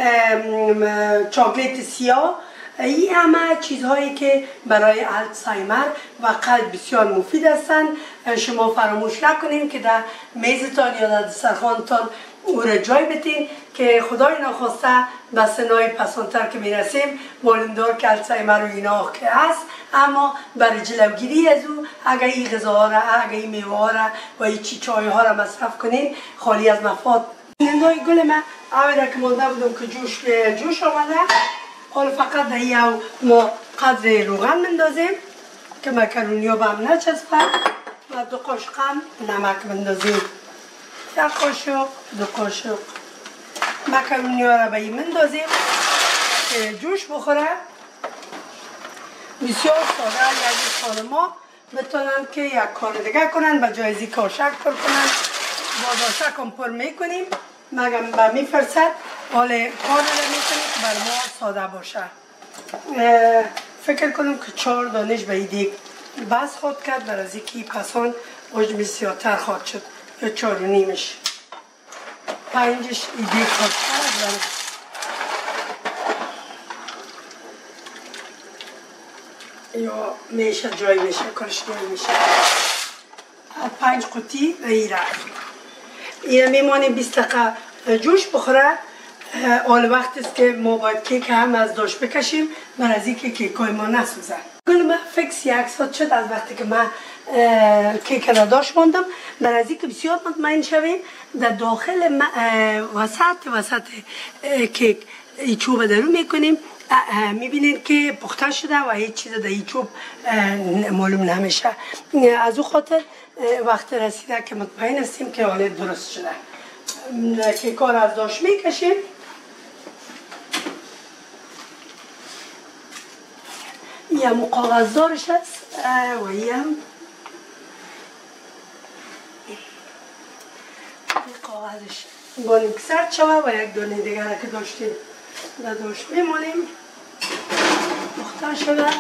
چاکلیت سیاه، این همه چیزهایی که برای الزایمر و قلب بسیار مفید هستند. شما فراموش نکنین که در میزتان یا در دسترخوانتان او را جای بتین که خدای نخواسته به سنای پسانتر که میرسیم معلوم دار که الزایمر و اینا که هست، اما برای جلوگیری از او اگر این غذاها را، اگر این میوه ها را و این چی چای ها را مصرف کنین خالی از مفاد. نندای گل من اولا که مانده بودم که جوش به جوش آمده. حالا فقط در یو ما قدر روغن مندازیم که مکرونی ها به هم نچسبه و دو قاشق هم نمک مندازیم. یک قاشق، دو قاشق مکرونی ها را به این مندازیم که جوش بخوره. بسیار ساده، یک خانما بتونن که یک کار دیگه کنن به جای زی کاشک پر کنن. با داشک هم پر میکنیم مگم به می فرصت حال کار رو میکنیم که بر ما ساده باشه. فکر کنم که چهار دانش به دیگ بس خود کرد، بر از اینکه پسان حجم زیادتر خواهد شد یا چهار و نیمش پنجش دیگ خود کرد. یا میشه جای میشه کارش جای میشه. پنج قطی به این رفت. این میمانیم بیست دقیقه جوش بخوره. آل وقت است که ما باید کیک هم از داش بکشیم بر از اینکه کیک های ما نسوزن. گل من فکس یک ساعت شد از وقتی که من کیک را داش ماندم، بر از اینکه بسیار مطمئن شویم در داخل وسط وسط کیک ای چوب درو میکنیم. میبینید که پخته شده و هیچ چیز در این چوب معلوم نمیشه. از او خاطر وقت رسیده که مطمئن هستیم که حالت درست شده. که کار از داش میکشیم. یه کاغذدارش هست و یه هم کاغذش بانیم که سرد شوه و یک دانه دیگر که داشتیم در داش میمانیم پخته شده.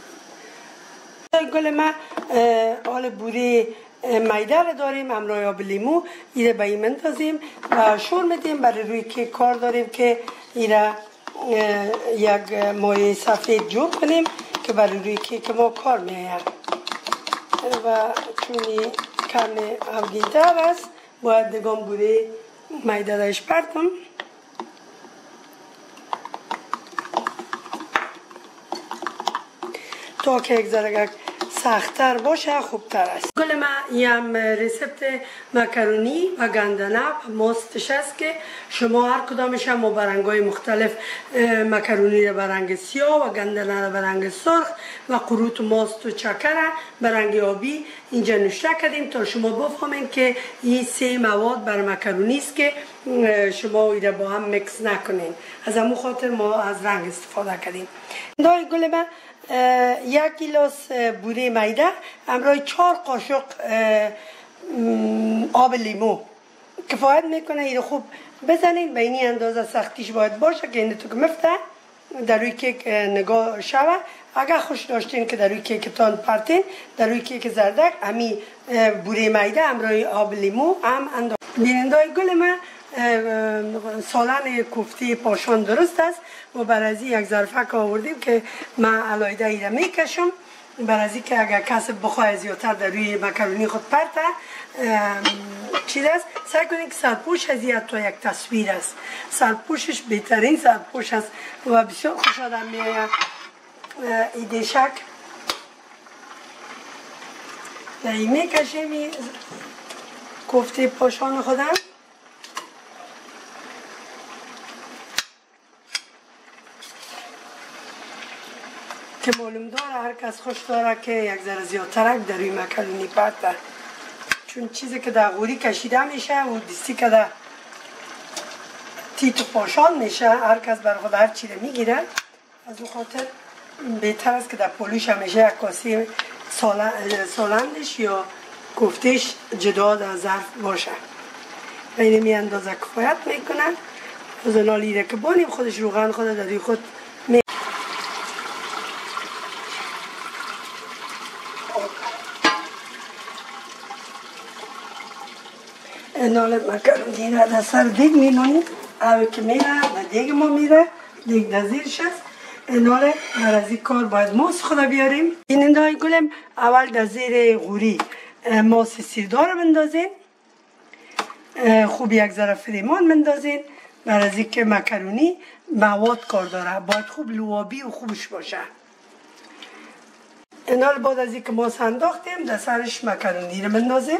گل ما حال بوره میده رو داریم همراه آب لیمو، ایره به این منتازیم و شور میدیم. برای روی که کار داریم که ایره یک مایه سفید جور کنیم که برای روی که ما کار میاید و چونی کم افگینتر است باید دگام بوره میده داشت پرتم. تا که یک ذره سخت‌تر باشه خوبتر است. گل ما یم رسپت مکرونی و گندنه و ماستش است که شما هر کدامش هم با رنگ‌های مختلف مکرونی را به رنگ سیاه و گندنه را به رنگ سرخ و قروت و ماست و چکر به رنگ آبی اینجا نوشته کردیم تا شما بفهمین که این سه مواد بر مکرونی است که شما اینا با هم میکس نکنین. از همون خاطر ما از رنگ استفاده کردیم. دای گل ما یک گیلاس بوره میده همراه چهار قاشق آب لیمو کفایت میکنه. این خوب بزنین به این اندازه سختیش باید باشه که این تو که مفته در روی کیک نگاه شوه. اگر خوش داشتین که در روی کیکتان پرتین در روی کیک زردک امی بوره میده همراه آب لیمو هم اندازه. بینندای گل من سالن کوفته پاشان درست است و برازی یک ظرفک آوردیم که من علایده ایره میکشم برازی که اگر کسی بخواه زیادتر در روی مکرونی خود پرته چیز است. سعی کنید که سرپوش از یک تا یک تصویر است. سرپوشش بهترین سرپوش است و بسیار خوش آدم میآید. ایده شک در این میکشیم کوفته پاشان خودم که معلوم داره هر کس خوش داره که یک ذره زیادترک در روی مکرونی پرته، چون چیزی که در غوری کشیده میشه و دستی که در تیت و پاشان میشه هر کس بر خود هر چی رو میگیره. از اون خاطر بهتر است که در پولوش همیشه یک کاسی سالندش یا کوفتش جدا در ظرف باشه. این می اندازه کفایت میکنه. از نالیره که بانیم خودش روغن خود در روی خود می نال مکرونی را در سر دیگ میمونیم. اوی که میره در دیگ ما میره دیگ در زیرش است. نال بر از این کار باید ماس خدا بیاریم. این اندای گلم اول در زیر غوری ماس سیردار بندازین، خوب یک ذره فریمان بندازین بر از این که مکرونی مواد کار داره باید خوب لوابی و خوبش باشه. نال بعد از این که ماس انداختیم در سرش مکرونی رو بندازیم.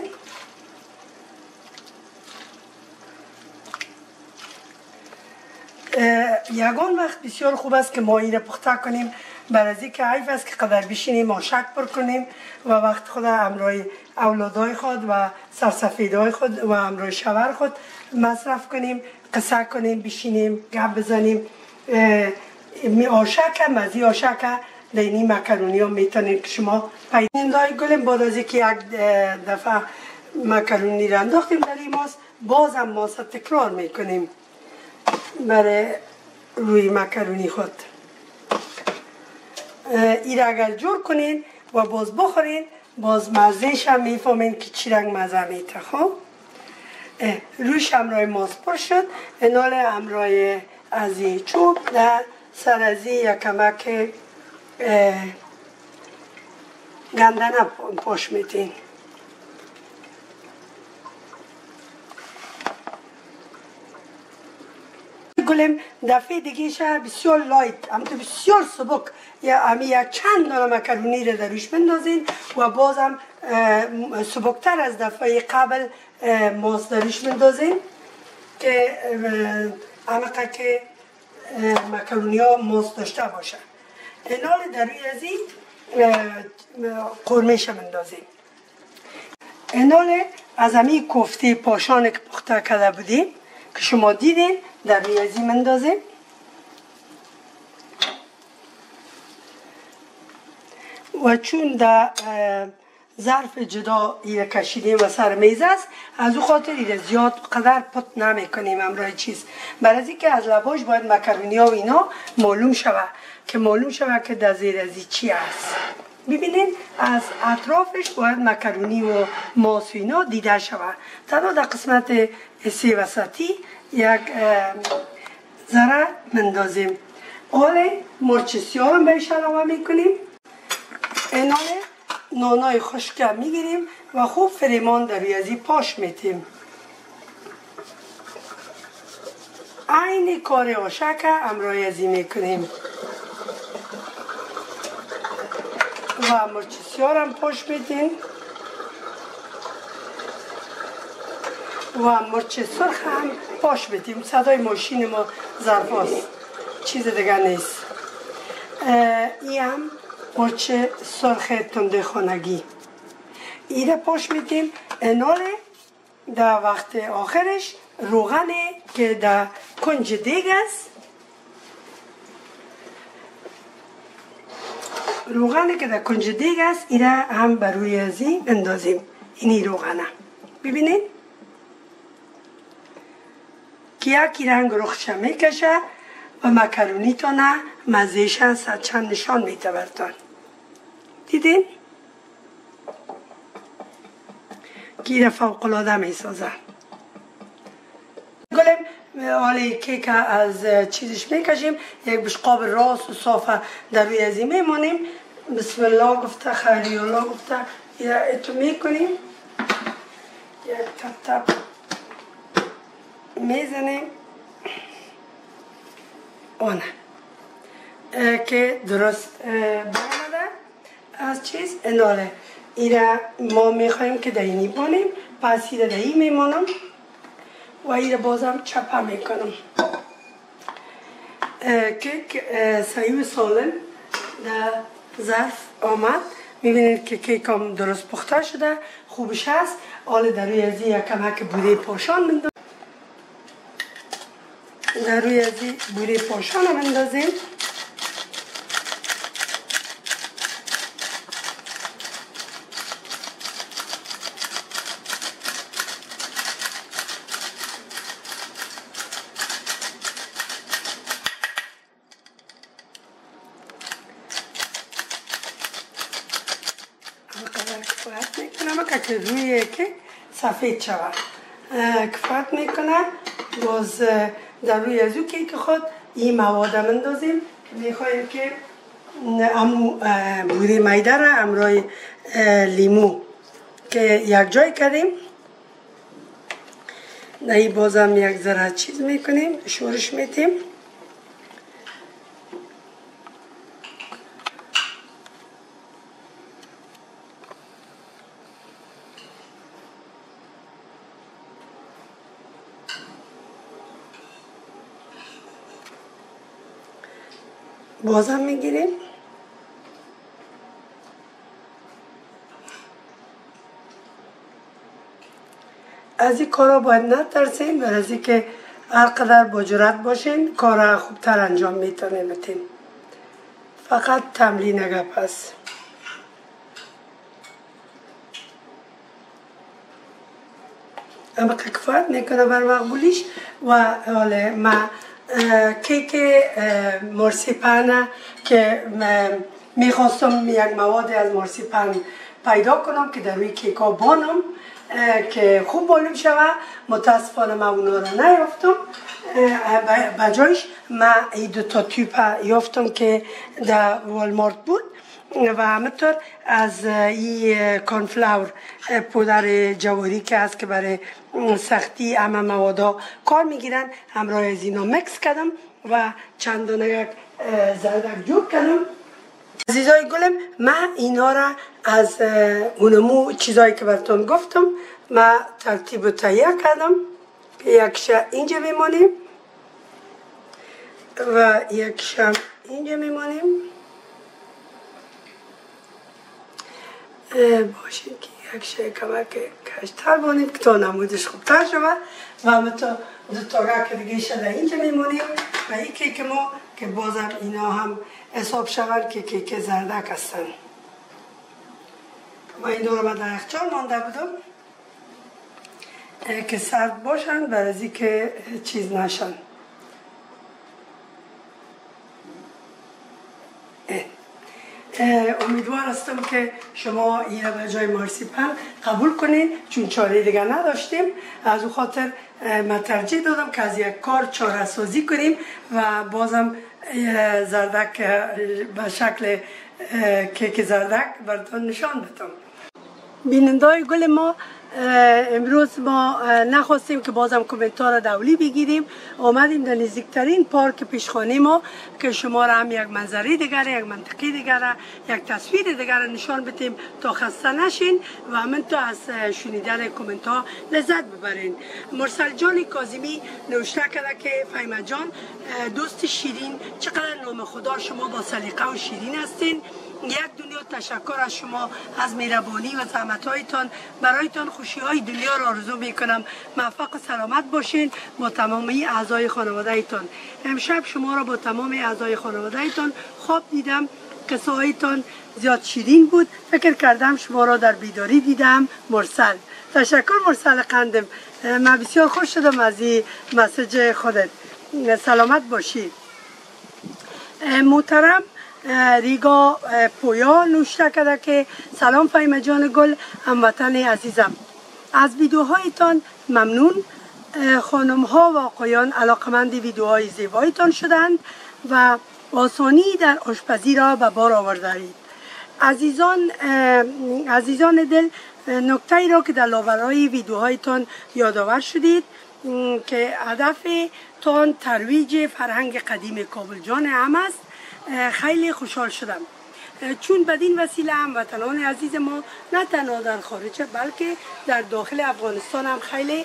یگان وقت بسیار خوب است که ما این را پخته کنیم بر از این که حیف است که قدر بشینیم ما شک پر کنیم و وقت خود همراه اولادای خود و سرسفیدای خود و همراه شوهر خود مصرف کنیم، قصه کنیم، بشینیم، گپ بزنیم. می آشکه مزی آشکه دینی مکرونی ها میتونید که شما پیدا کنید. بعد از اینکه یک دفعه مکرونی را انداختیم در این ماست، باز هم ماست تکرار میکنیم برای روی مکرونی خود. این را اگر جور کنین و باز بخورین باز مزهش هم میفهمین که چی رنگ مزه میته. خب رویش همراه ماست پر شد. انال همراه از این چوب در سر از این یک کمک گندنه پاش میتین. گلم دفعه دیگه شه بسیار لایت، هم تو بسیار سبک یا همی یک چند دانه مکرونی رو در روش بندازین و بازم سبکتر از دفعه قبل ماست در روش بندازین که همه که مکرونی ها ماست داشته باشه. اینال در روی از این قرمهش بندازین. اینال از همی کوفته پاشان که پخته کرده بودیم که شما دیدین در روی از این مندازیم و چون در ظرف جدا ایره کشیدیم و سر میز است، از او خاطر ایره زیاد قدر پت نمی کنیم همراه چیز، برای از اینکه از لباش باید مکرونی ها و اینا معلوم شود که معلوم شود که در زیر از چی است. ببینید از اطرافش باید مکرونی و ماست و اینا دیده شود. تنها در قسمت سی وسطی یک ذره مندازیم. حالا مرچ سیاه هم بهش علاوه میکنیم. اینال نانای خشک میگیریم و خوب فریمان در روی ازی پاش میتیم. عین کار آشک همراه ازی میکنیم و مرچ سیاه هم پاش میتیم و مرچ سرخ هم پاش میتیم. صدای ماشین ما ظرف هست، چیز دیگه نیست. این هم مرچ سرخ تنده خانگی ایره پاش میتیم. اینال در وقت آخرش روغنه که در کنج دیگ است، روغنه که در کنج دیگ است ایره هم بر روی ازی اندازیم. اینی روغنه ببینید که یکی رنگ رخش میکشه و مکرونی تانه مزهش از چند نشان میته برتان. دیدین؟ گیره فوق العاده میسازه. گلم حالا کیک از چیزش میکشیم، یک بشقاب راست و صافه در روی ازی میمونیم. بسم الله گفته خیلی الله گفته اتو میکنیم، یک تپ تپ میزنیم آنه که درست برمده از چیز. اناله ایره ما میخوایم که دینی بانیم، پس ایره دهی میمانم و ایره بازم چپه میکنم که سیو سالم در ظرف آمد. میبینید که کیکم درست پخته شده، خوبش هست. حالا در روی ازی یک کمک بوده پاشان بندازیم، در روی ازی بوده پاشان رو بندازیم. کفایت میکنم که روی که سفید شود کفایت میکنه. باز در روی ازو کیک خود این مواد مندازیم که میخوایم که امو بوده میده را همراه لیمو که یک جای کردیم نهی بازم یک ذره چیز میکنیم، شورش میتیم. بازم میگیریم از این کارا باید نترسیم، برای از که هر قدر با جرأت باشین کار خوبتر انجام میتونین. فقط تمرین گپ است. اما کفایت میکنه بر مقبولیش. و حالا ما کیک مرسیپن که میخواستم یک مواد از مرسیپن پیدا کنم که در روی کیک ها بانم که خوب معلوم شود. متاسفانه من اونا رو نیافتم. بجایش من این دو تا تیپ یافتم که در والمارت بود و همینطور از این کارنفلاور پودر جواری که هست که برای سختی همه موادا کار میگیرن همراه از اینا مکس کردم و چند دانه یک زردک جور کردم. عزیزای گلم من اینا را از اونمو چیزایی که براتون گفتم من ترتیب و تهیه کردم. یکش اینجا میمانیم و یکش اینجا میمانیم. باشین که یک شای کمک کشتر بانیم که تا نمودش خوبتر شود و همه تا دو تا که دیگه شده اینجا میمونیم و این کیک ما که بازم اینا هم حساب شود که کیک زردک هستن. و این دو رو من در یخچال مانده بودم که سرد باشن برای که چیز نشن. امیدوار هستم که شما این را به جای مرسیپن قبول کنین چون چاره دیگه نداشتیم. از او خاطر من ترجیح دادم که از یک کار چاره سازی کنیم و بازم زردک به شکل کیک زردک براتون نشان بدم. بینندای گل ما امروز ما نخواستیم که بازم کومنتار دولی بگیریم. آمدیم در نزدیکترین پارک پیشخانه ما که شما را هم یک منظره دیگر، یک منطقه دیگر، یک تصویر دیگر نشان بدیم تا خسته نشین و همینطور از شنیدن کومنت‌ها لذت ببرین. مرسل جان کاظمی نوشته کرده که فهیمه جان دوست شیرین، چقدر نام خدا شما با سلیقه و شیرین هستین. یک دنیا تشکر از شما، از مهربانی و زحمت‌هایتان. برایتان خوشی‌های دنیا را آرزو می‌کنم. موفق و سلامت باشین با تمامی اعضای خانواده‌تان. امشب شما را با تمام اعضای خانواده‌تان خواب دیدم. قصه هایتان زیاد شیرین بود. فکر کردم شما را در بیداری دیدم. مرسل. تشکر مرسل قندم. من بسیار خوش شدم از این مسیج خودت. سلامت باشید. محترم ریگا پویا نوشته کرده که سلام فهیمه جان گل، هموطن عزیزم. از ویدیوهایتان ممنون. خانم ها و آقایان علاقمند ویدیوهای زیبایتان شدند و آسانی در آشپزی را به بار آوردید. عزیزان عزیزان دل، نکته ای را که در لاورای ویدیوهایتان یادآور شدید که هدفتان ترویج فرهنگ قدیم کابل جان هم است. خیلی خوشحال شدم چون بدین وسیله هم وطنان عزیز ما نه تنها در خارج بلکه در داخل افغانستان هم خیلی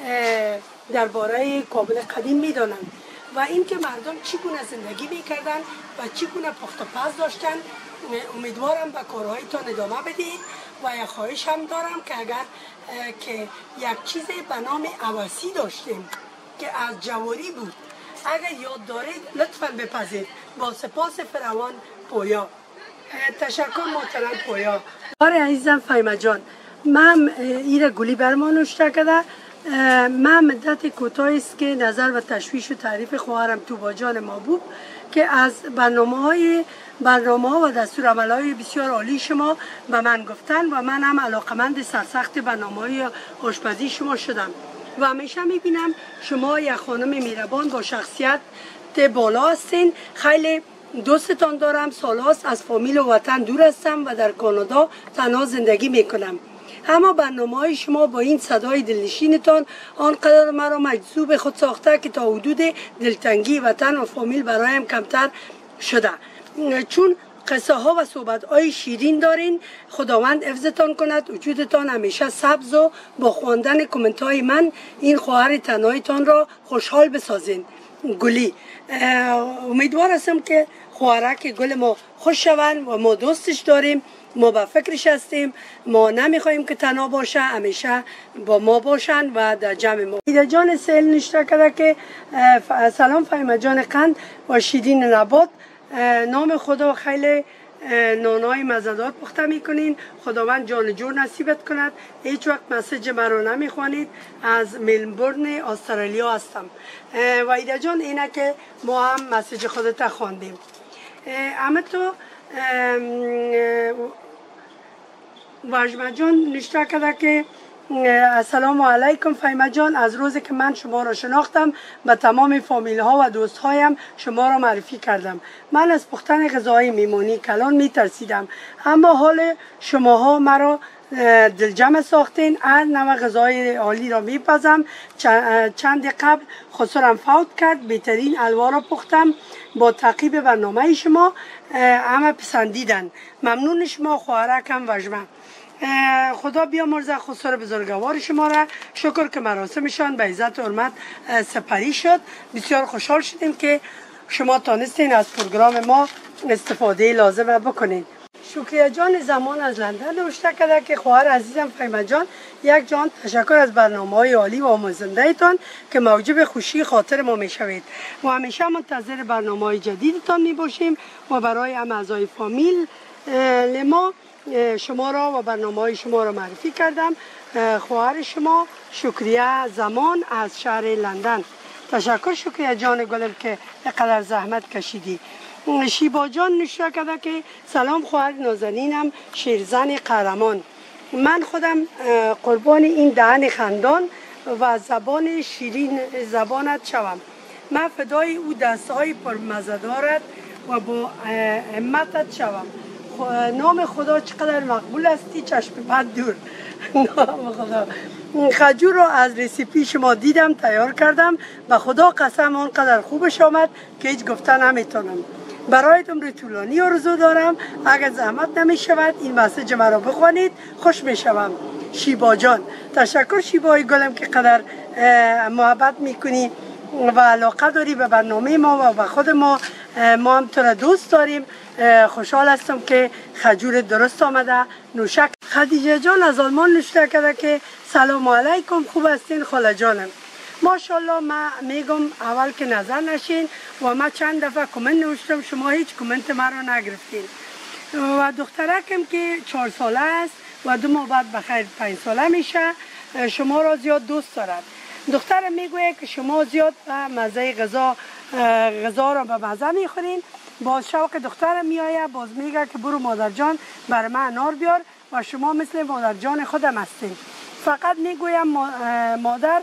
درباره کابل قدیم میدانند و اینکه مردم چگونه زندگی میکردن و چگونه پخت و پز داشتن. امیدوارم به کارهایتان ادامه بدید و یک خواهش هم دارم که اگر که یک چیز به نام عوضی داشتیم که از جواری بود، اگر یاد دارید لطفاً بپذید. با سپاس فراوان پویا. تشکر محترم پویا. آره عزیزم فهیمه جان، من ایره گلی برمان نوشته کرده. من مدت کوتاهی است که نظر و تشویش و تعریف خواهرم توبا جان محبوب که از برنامه های برنامه ها و دستور عمل های بسیار عالی شما به من گفتن و من هم علاقمند سرسخت برنامه های آشپزی شما شدم و همیشه میبینم شما یک خانم مهربان با شخصیت بالا هستین. خیلی دوستتان دارم. سالهاست از فامیل و وطن دور هستم و در کانادا تنها زندگی میکنم. اما برنامه های شما با این صدای دلنشینتان آنقدر مرا مجذوب خود ساخته که تا حدود دلتنگی وطن و فامیل برایم کمتر شده. چون قصه ها و صحبت های شیرین دارین. خداوند حفظتان کند. وجودتان همیشه سبز و با خواندن کامنت های من این خواهر تنهایتان را خوشحال بسازین. گلی. امیدوار هستم که خواهرک گل ما خوش شوند و ما دوستش داریم، ما به فکرش هستیم، ما نمیخوایم که تنها باشه، همیشه با ما باشن و در جمع ما. ایده جان سیل نشته کرده که سلام فهیمه جان قند و شیرین نبات، نام خدا خیلی نانای مزدار پخته میکنین، خداوند جان جور نصیبت کند. هیچ وقت مسیج مرا نمیخوانید. از ملبورن استرالیا هستم و ایده جان اینه که ما هم مسیج خودت خواندیم. اما تو واجمه جان نشته کرده که السلام علیکم فهیمه جان، از روزی که من شما را شناختم به تمام فامیل ها و دوست هایم شما را معرفی کردم. من از پختن غذای میمونی کلان می ترسیدم، اما حال شما ها مرا دلجمع ساختین. هر نوع غذای عالی را میپزم. چند قبل خسرم فوت کرد، بهترین الوا را پختم با تعقیب برنامه شما، همه پسندیدن. ممنون شما خواهرکم وجمه. خدا بیامرزه خسر بزرگوار شما را. شکر که مراسمشان به عزت و حرمت سپری شد. بسیار خوشحال شدیم که شما تانستین از پروگرام ما استفاده لازم بکنین. شکریه جان زمان از لندن نوشته کرده که خواهر عزیزم فهیمه جان، یک جان تشکر از برنامه های عالی و آموزنده ایتان که موجب خوشی خاطر ما می شوید و همیشه منتظر برنامه های جدیدتان می باشیم و برای هم اعضای فامیل ما شما را و برنامه های شما را معرفی کردم. خواهر شما شکریه زمان از شهر لندن. تشکر شکریه جان گلم که اینقدر زحمت کشیدی. شیبا جان نشته کرده که سلام خواهر نازنینم شیرزن قهرمان، من خودم قربان این دهن خندان و زبان شیرین زبانت شوم. من فدای او دستهای پرمزه دارد و با همتت شوم. نام خدا چقدر مقبول استی، چشم بد دور. نام خدا. خجور رو از رسیپی شما دیدم تیار کردم، به خدا قسم آنقدر خوبش آمد که هیچ گفتن نمیتونم. برای عمر طولانی آرزو دارم. اگر زحمت نمی شود این مسیج مرا بخوانید خوش می شوم. شیبا جان تشکر شیبای گلم که قدر محبت میکنی و علاقه داری به برنامه ما و به خود ما. ما هم تو را دوست داریم. خوشحال هستم که خجور درست آمده. نوشک. خدیجه جان از آلمان نوشته کرده که سلام علیکم، خوب هستین خاله جانم؟ ماشاءالله. من میگم اول که نظر نشین و من چند دفعه کامنت نوشتم، شما هیچ کامنت مرا نگرفتین. و دخترکم که چهار ساله است و دو ماه بعد بخیر پنج ساله میشه شما را زیاد دوست دارد. دخترم میگوید که شما زیاد مزه غذا غذا را به مزه میخورین. باز شوق دخترم میآید، باز میگه که برو مادر جان برای من انار بیار و شما مثل مادر جان خودم هستین. فقط میگویم مادر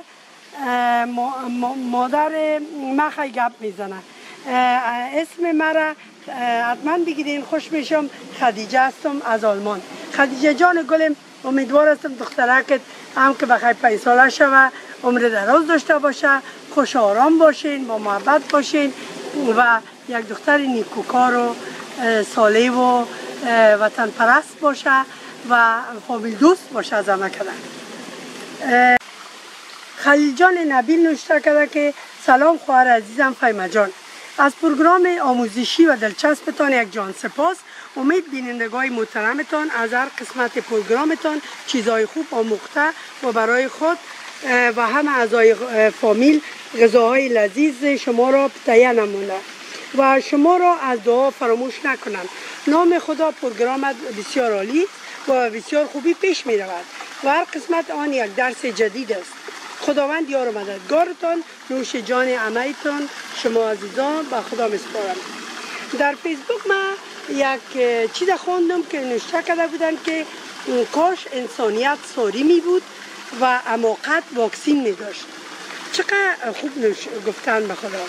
مادر من خیلی گپ میزنه. اسم مرا حتما بگیرین، خوش میشم. خدیجه هستم از آلمان. خدیجه جان گلم، امیدوار هستم دخترکت هم که بخیر پنج ساله شوه، عمر دراز داشته باشه، خوش آرام باشین، با محبت باشین و یک دختر نیکوکار و صالح و وطن پرست باشه و فامیل دوست باشه از همه کدن. خلیل جان نبیل نوشته کرده که سلام خواهر عزیزم فهیمه جان، از پروگرام آموزشی و دلچسبتان یک جان سپاس. امید بینندگان محترمتان از هر قسمت پروگرامتان چیزهای خوب آموخته و برای خود و همه اعضای فامیل غذاهای لذیذ شما را تهیه نمونه و شما را از دعا فراموش نکنم. نام خدا پروگرامت بسیار عالی و بسیار خوبی پیش می رود و هر قسمت آن یک درس جدید است. خداوند یار و مددگارتان. نوش جان عمیتان شما عزیزان به خدا میسپارم. در فیسبوک من یک چیز خوندم که نوشته کرده بودن که کاش انسانیت ساری می بود و حماقت واکسین می داشت. چقدر خوب گفتن به خدا.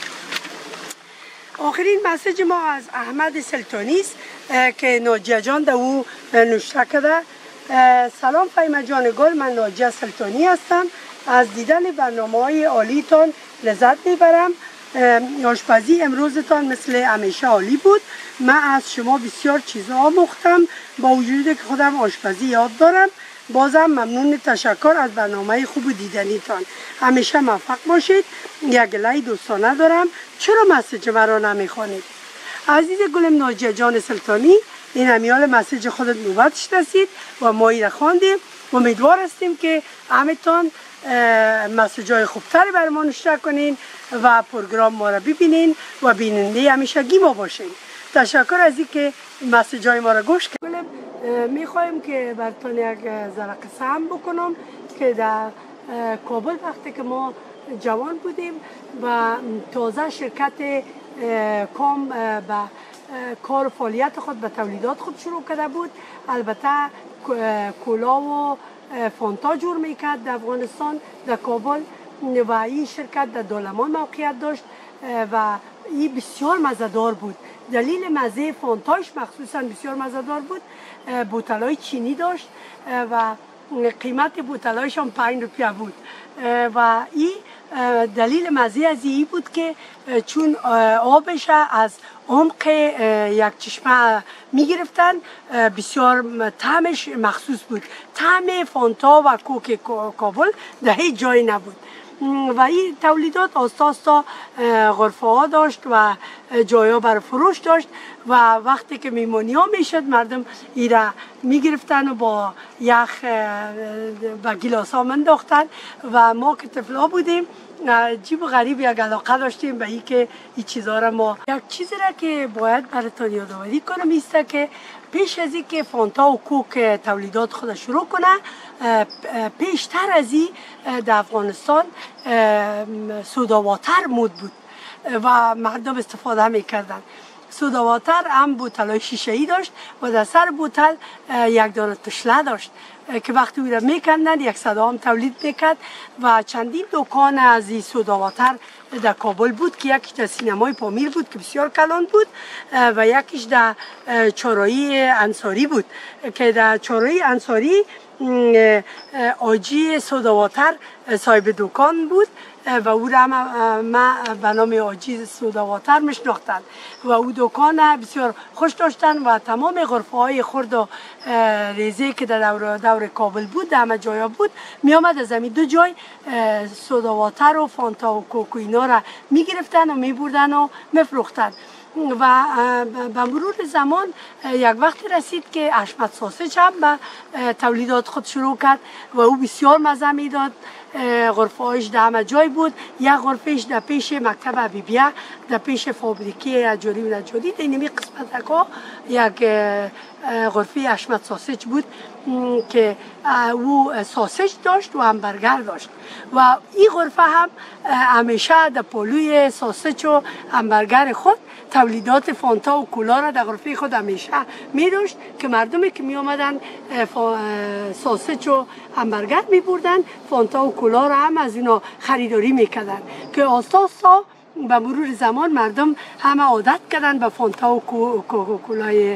آخرین مسیج ما از احمد سلطانی است که ناجیه جان در او نوشته کرده. سلام فهیمه جان گل، من ناجیه سلطانی هستم. از دیدن برنامه های عالیتان لذت میبرم. آشپزی امروزتان مثل همیشه عالی بود. من از شما بسیار چیزا آموختم با وجود که خودم آشپزی یاد دارم. بازم ممنون، تشکر از برنامه خوب دیدنیتان. همیشه موفق باشید. یک گله دوستانه دارم. چرا مسیج مرا نمیخوانید؟ عزیز گلم ناجیه جان سلطانی، این امیال مسیج خودت نوبتش رسید و ما این را خواندیم. امیدوار هستیم که همتون مسیجای خوبتری بر ما نشر کنین و پروگرام ما را ببینین و بیننده همیشگی ما باشین. تشکر از اینکه مسیجای ما را گوش کردین. میخوایم که براتون یک ذره قصه هم بکنم که در کابل وقتی که ما جوان بودیم و تازه شرکت کام به کار و فعالیت خود به تولیدات خود شروع کرده بود. البته کولا و فانتا جور میکرد در افغانستان در کابل و این شرکت در دولمان موقعیت داشت و این بسیار مزه‌دار بود. دلیل مزه فانتاش مخصوصا بسیار مزه‌دار بود، بوتلای چینی داشت و قیمت بوتلایش هم پنج روپیه بود و این دلیل مزه از این بود که چون آبش از عمق یک چشمه میگرفتن بسیار طعمش مخصوص بود. طعم فانتا و کوک کابل در هیچ جای نبود و این تولیدات آستا آستا غرفه ها داشت و جایا بر فروش داشت و وقتی که میمونی ها میشد مردم ایره میگرفتن و با یخ و گیلاس ها منداختن و ما که طفلا بودیم عجیب و غریب یک علاقه داشتیم به این که این چیزها را ما یک چیزی را که باید براتون یادآوری کنم ایسته که پیش از این که فانتا و کوک تولیدات خود شروع کنه پیشتر از این در افغانستان سوداواتر مود بود و مردم استفاده میکردن. سوداواتر هم بوتلای شیشه ای داشت و در سر بوتل یک دانه تشله داشت که وقتی او را میکندن یک صدا هم تولید میکرد و چندین دکان از این سوداواتر در کابل بود که یکیش در سینمای پامیر بود که بسیار کلان بود و یکیش در چهارراهی انصاری بود که در چهارراهی انصاری آجی سوداواتر صاحب دکان بود و او را ما به نام آجی سوداواتر میشناختن و او دکان بسیار خوش داشتن و تمام غرفه های خرد و ریزه که در دور, دور کابل بود در همه جایا بود می آمد از همین دو جای سوداواتر و فانتا و کوک و اینا را می گرفتن و می بردن و می فروختن و به مرور زمان یک وقتی رسید که اشمت ساسج هم به تولیدات خود شروع کرد و او بسیار مزه میداد. غرفه هایش در همه جای بود. یک غرفهش در پیش مکتب حبیبیه در پیش فابریکی اجاری و نجاری در اینمی قسمت ها یک غرفه اشمت ساسج بود که او ساسج داشت و همبرگر داشت و این غرفه هم همیشه در پالوی ساسج و همبرگر خود تولیدات فانتا و کولا را در غرفه خود همیشه می داشت که مردمی که می آمدن ساسج و همبرگر می بردن فانتا و کولا را هم از اینا خریداری می کردن که آستا آستا به مرور زمان مردم همه عادت کردن به فانتا و کولای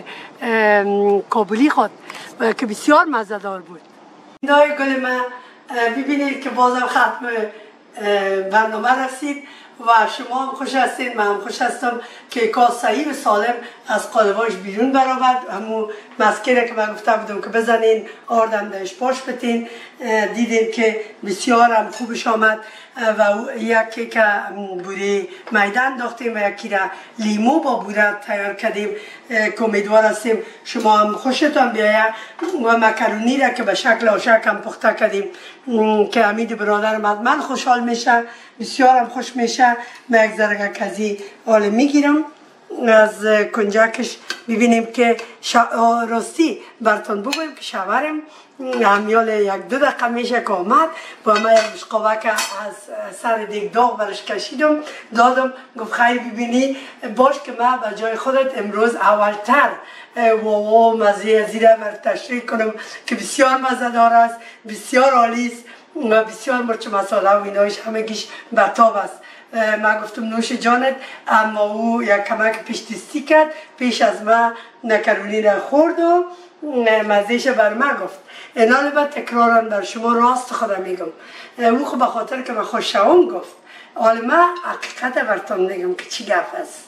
کابلی خود که بسیار مزه‌دار بود. نای گل من ببینید که بازم ختم برنامه رسید و شما هم خوش هستید، من هم خوش هستم که کاس صحیح و سالم از قالباش بیرون برآمد. همون مسکره که من گفته بودم که بزنین آردم دهش پاش بتین، دیدین که بسیار هم خوبش آمد و یکی که بوره میدان داختیم و یکی را لیمو با بوره تیار کردیم که امیدوار هستیم شما هم خوشتان بیاید و مکرونی را که به شکل آشک هم پخته کردیم که امید برادرم من خوشحال میشه، بسیار هم خوش میشه. من یک ذره کزی حال میگیرم از کنجکش ببینیم که شا... راستی براتون بگویم که شوهرم همیال یک دو دقیقه میشه که آمد با من یک مشقاوه که از سر دیگ داغ برش کشیدم دادم، گفت خیلی ببینی باش که من به جای خودت امروز اولتر و و مزه زیره بر تشریح کنم که بسیار مزه دار است، بسیار عالی است و بسیار مرچ مساله و اینایش همگیش برتاب است. من گفتم نوش جانت، اما او یک کمک پیشتیستی کرد، پیش از من مکرونی را خورد و مزهش بر من گفت. اینال بعد تکرارن بر شما راست خودم میگم، او خب به خاطر که من خوشم گفت، حالا من حقیقت براتون میگم که چی گپ است.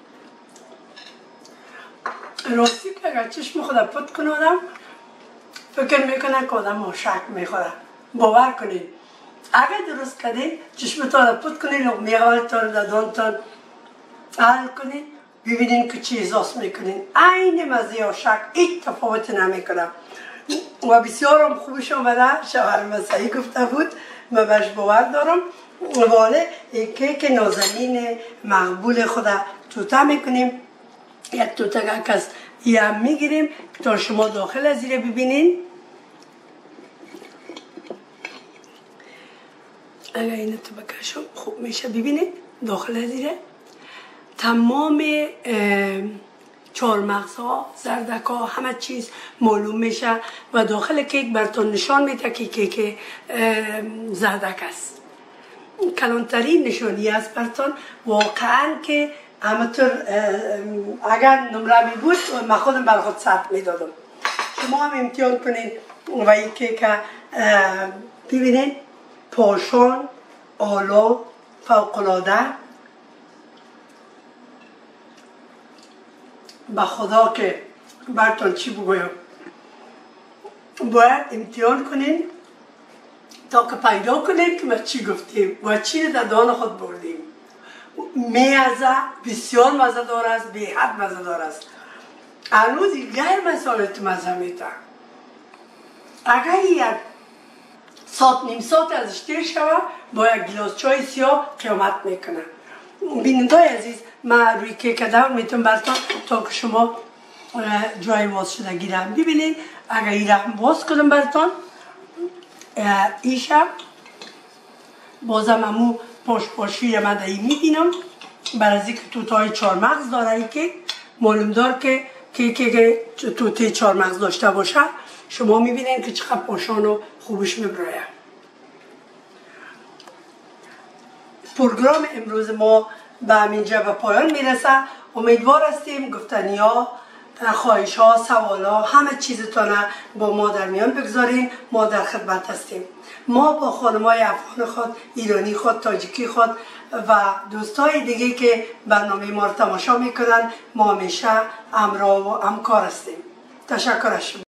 راستی که اگر چشم خودم پت کنم فکر میکنن که آدم شک میخوره. باور کنید اگر درست کردین چشمتان را پود کنین لقمه اولتان را دانتان حل کنین ببینین که چی احساس میکنین. عین مزه و شک هیچ تفاوت نمیکنه و بسیار هم خوبش آمده. شوهرم صحیح گفته بود من بهش باور دارم. واله کیک نازنین مقبول خود توته میکنیم. یک توته که از یه میگیریم تا شما داخل از زیره ببینین. اگر اینو تو بکشم خوب میشه ببینید داخل از زیره تمام چهارمغز ها زردک ها همه چیز معلوم میشه و داخل کیک براتون نشان میده که کیک زردک است. کلانترین نشانی است براتون واقعا که همطور اگر نمره می بود من خودم برای خود ثبت میدادم. شما هم امتحان کنین و این کیک ببینین پاشان آلا فوق‌العاده. به خدا که براتون چی بگویم باید امتحان کنین تا که پیدا کنین که ما چی گفتیم و چی در دهان خود بردیم. میازه بسیار مزه دار است، به حد مزه دار است. هنوز غیر مسالت مزه میده. اگر یک ساعت نیم ساعت ازش دیر شود با یک گلاس چای سیاه قیامت میکنه. بینندای عزیز من روی کیک دور میتونم براتون تا که شما جای باز شده گیرم ببینید. اگر این رقم باز کنم براتون ایشم بازم همون پاش پاشی مدهی میبینم برای از اینکه توتای چهارمغز داره. این کیک معلوم دار که کیک توته چهارمغز داشته باشه شما میبینید که چقدر پاشان و خوبش میبراید. پروگرام امروز ما به همینجا به پایان میرسه. امیدوار هستیم گفتنی ها، خواهش ها، سوال ها همه چیزتان با ما در میان بگذارین. ما در خدمت هستیم. ما با خانمای افغان خود، ایرانی خود، تاجیکی خود و دوستای دیگه که برنامه ما رو تماشا میکنن ما همیشه همراه و همکار هستیم. تشکر از شما.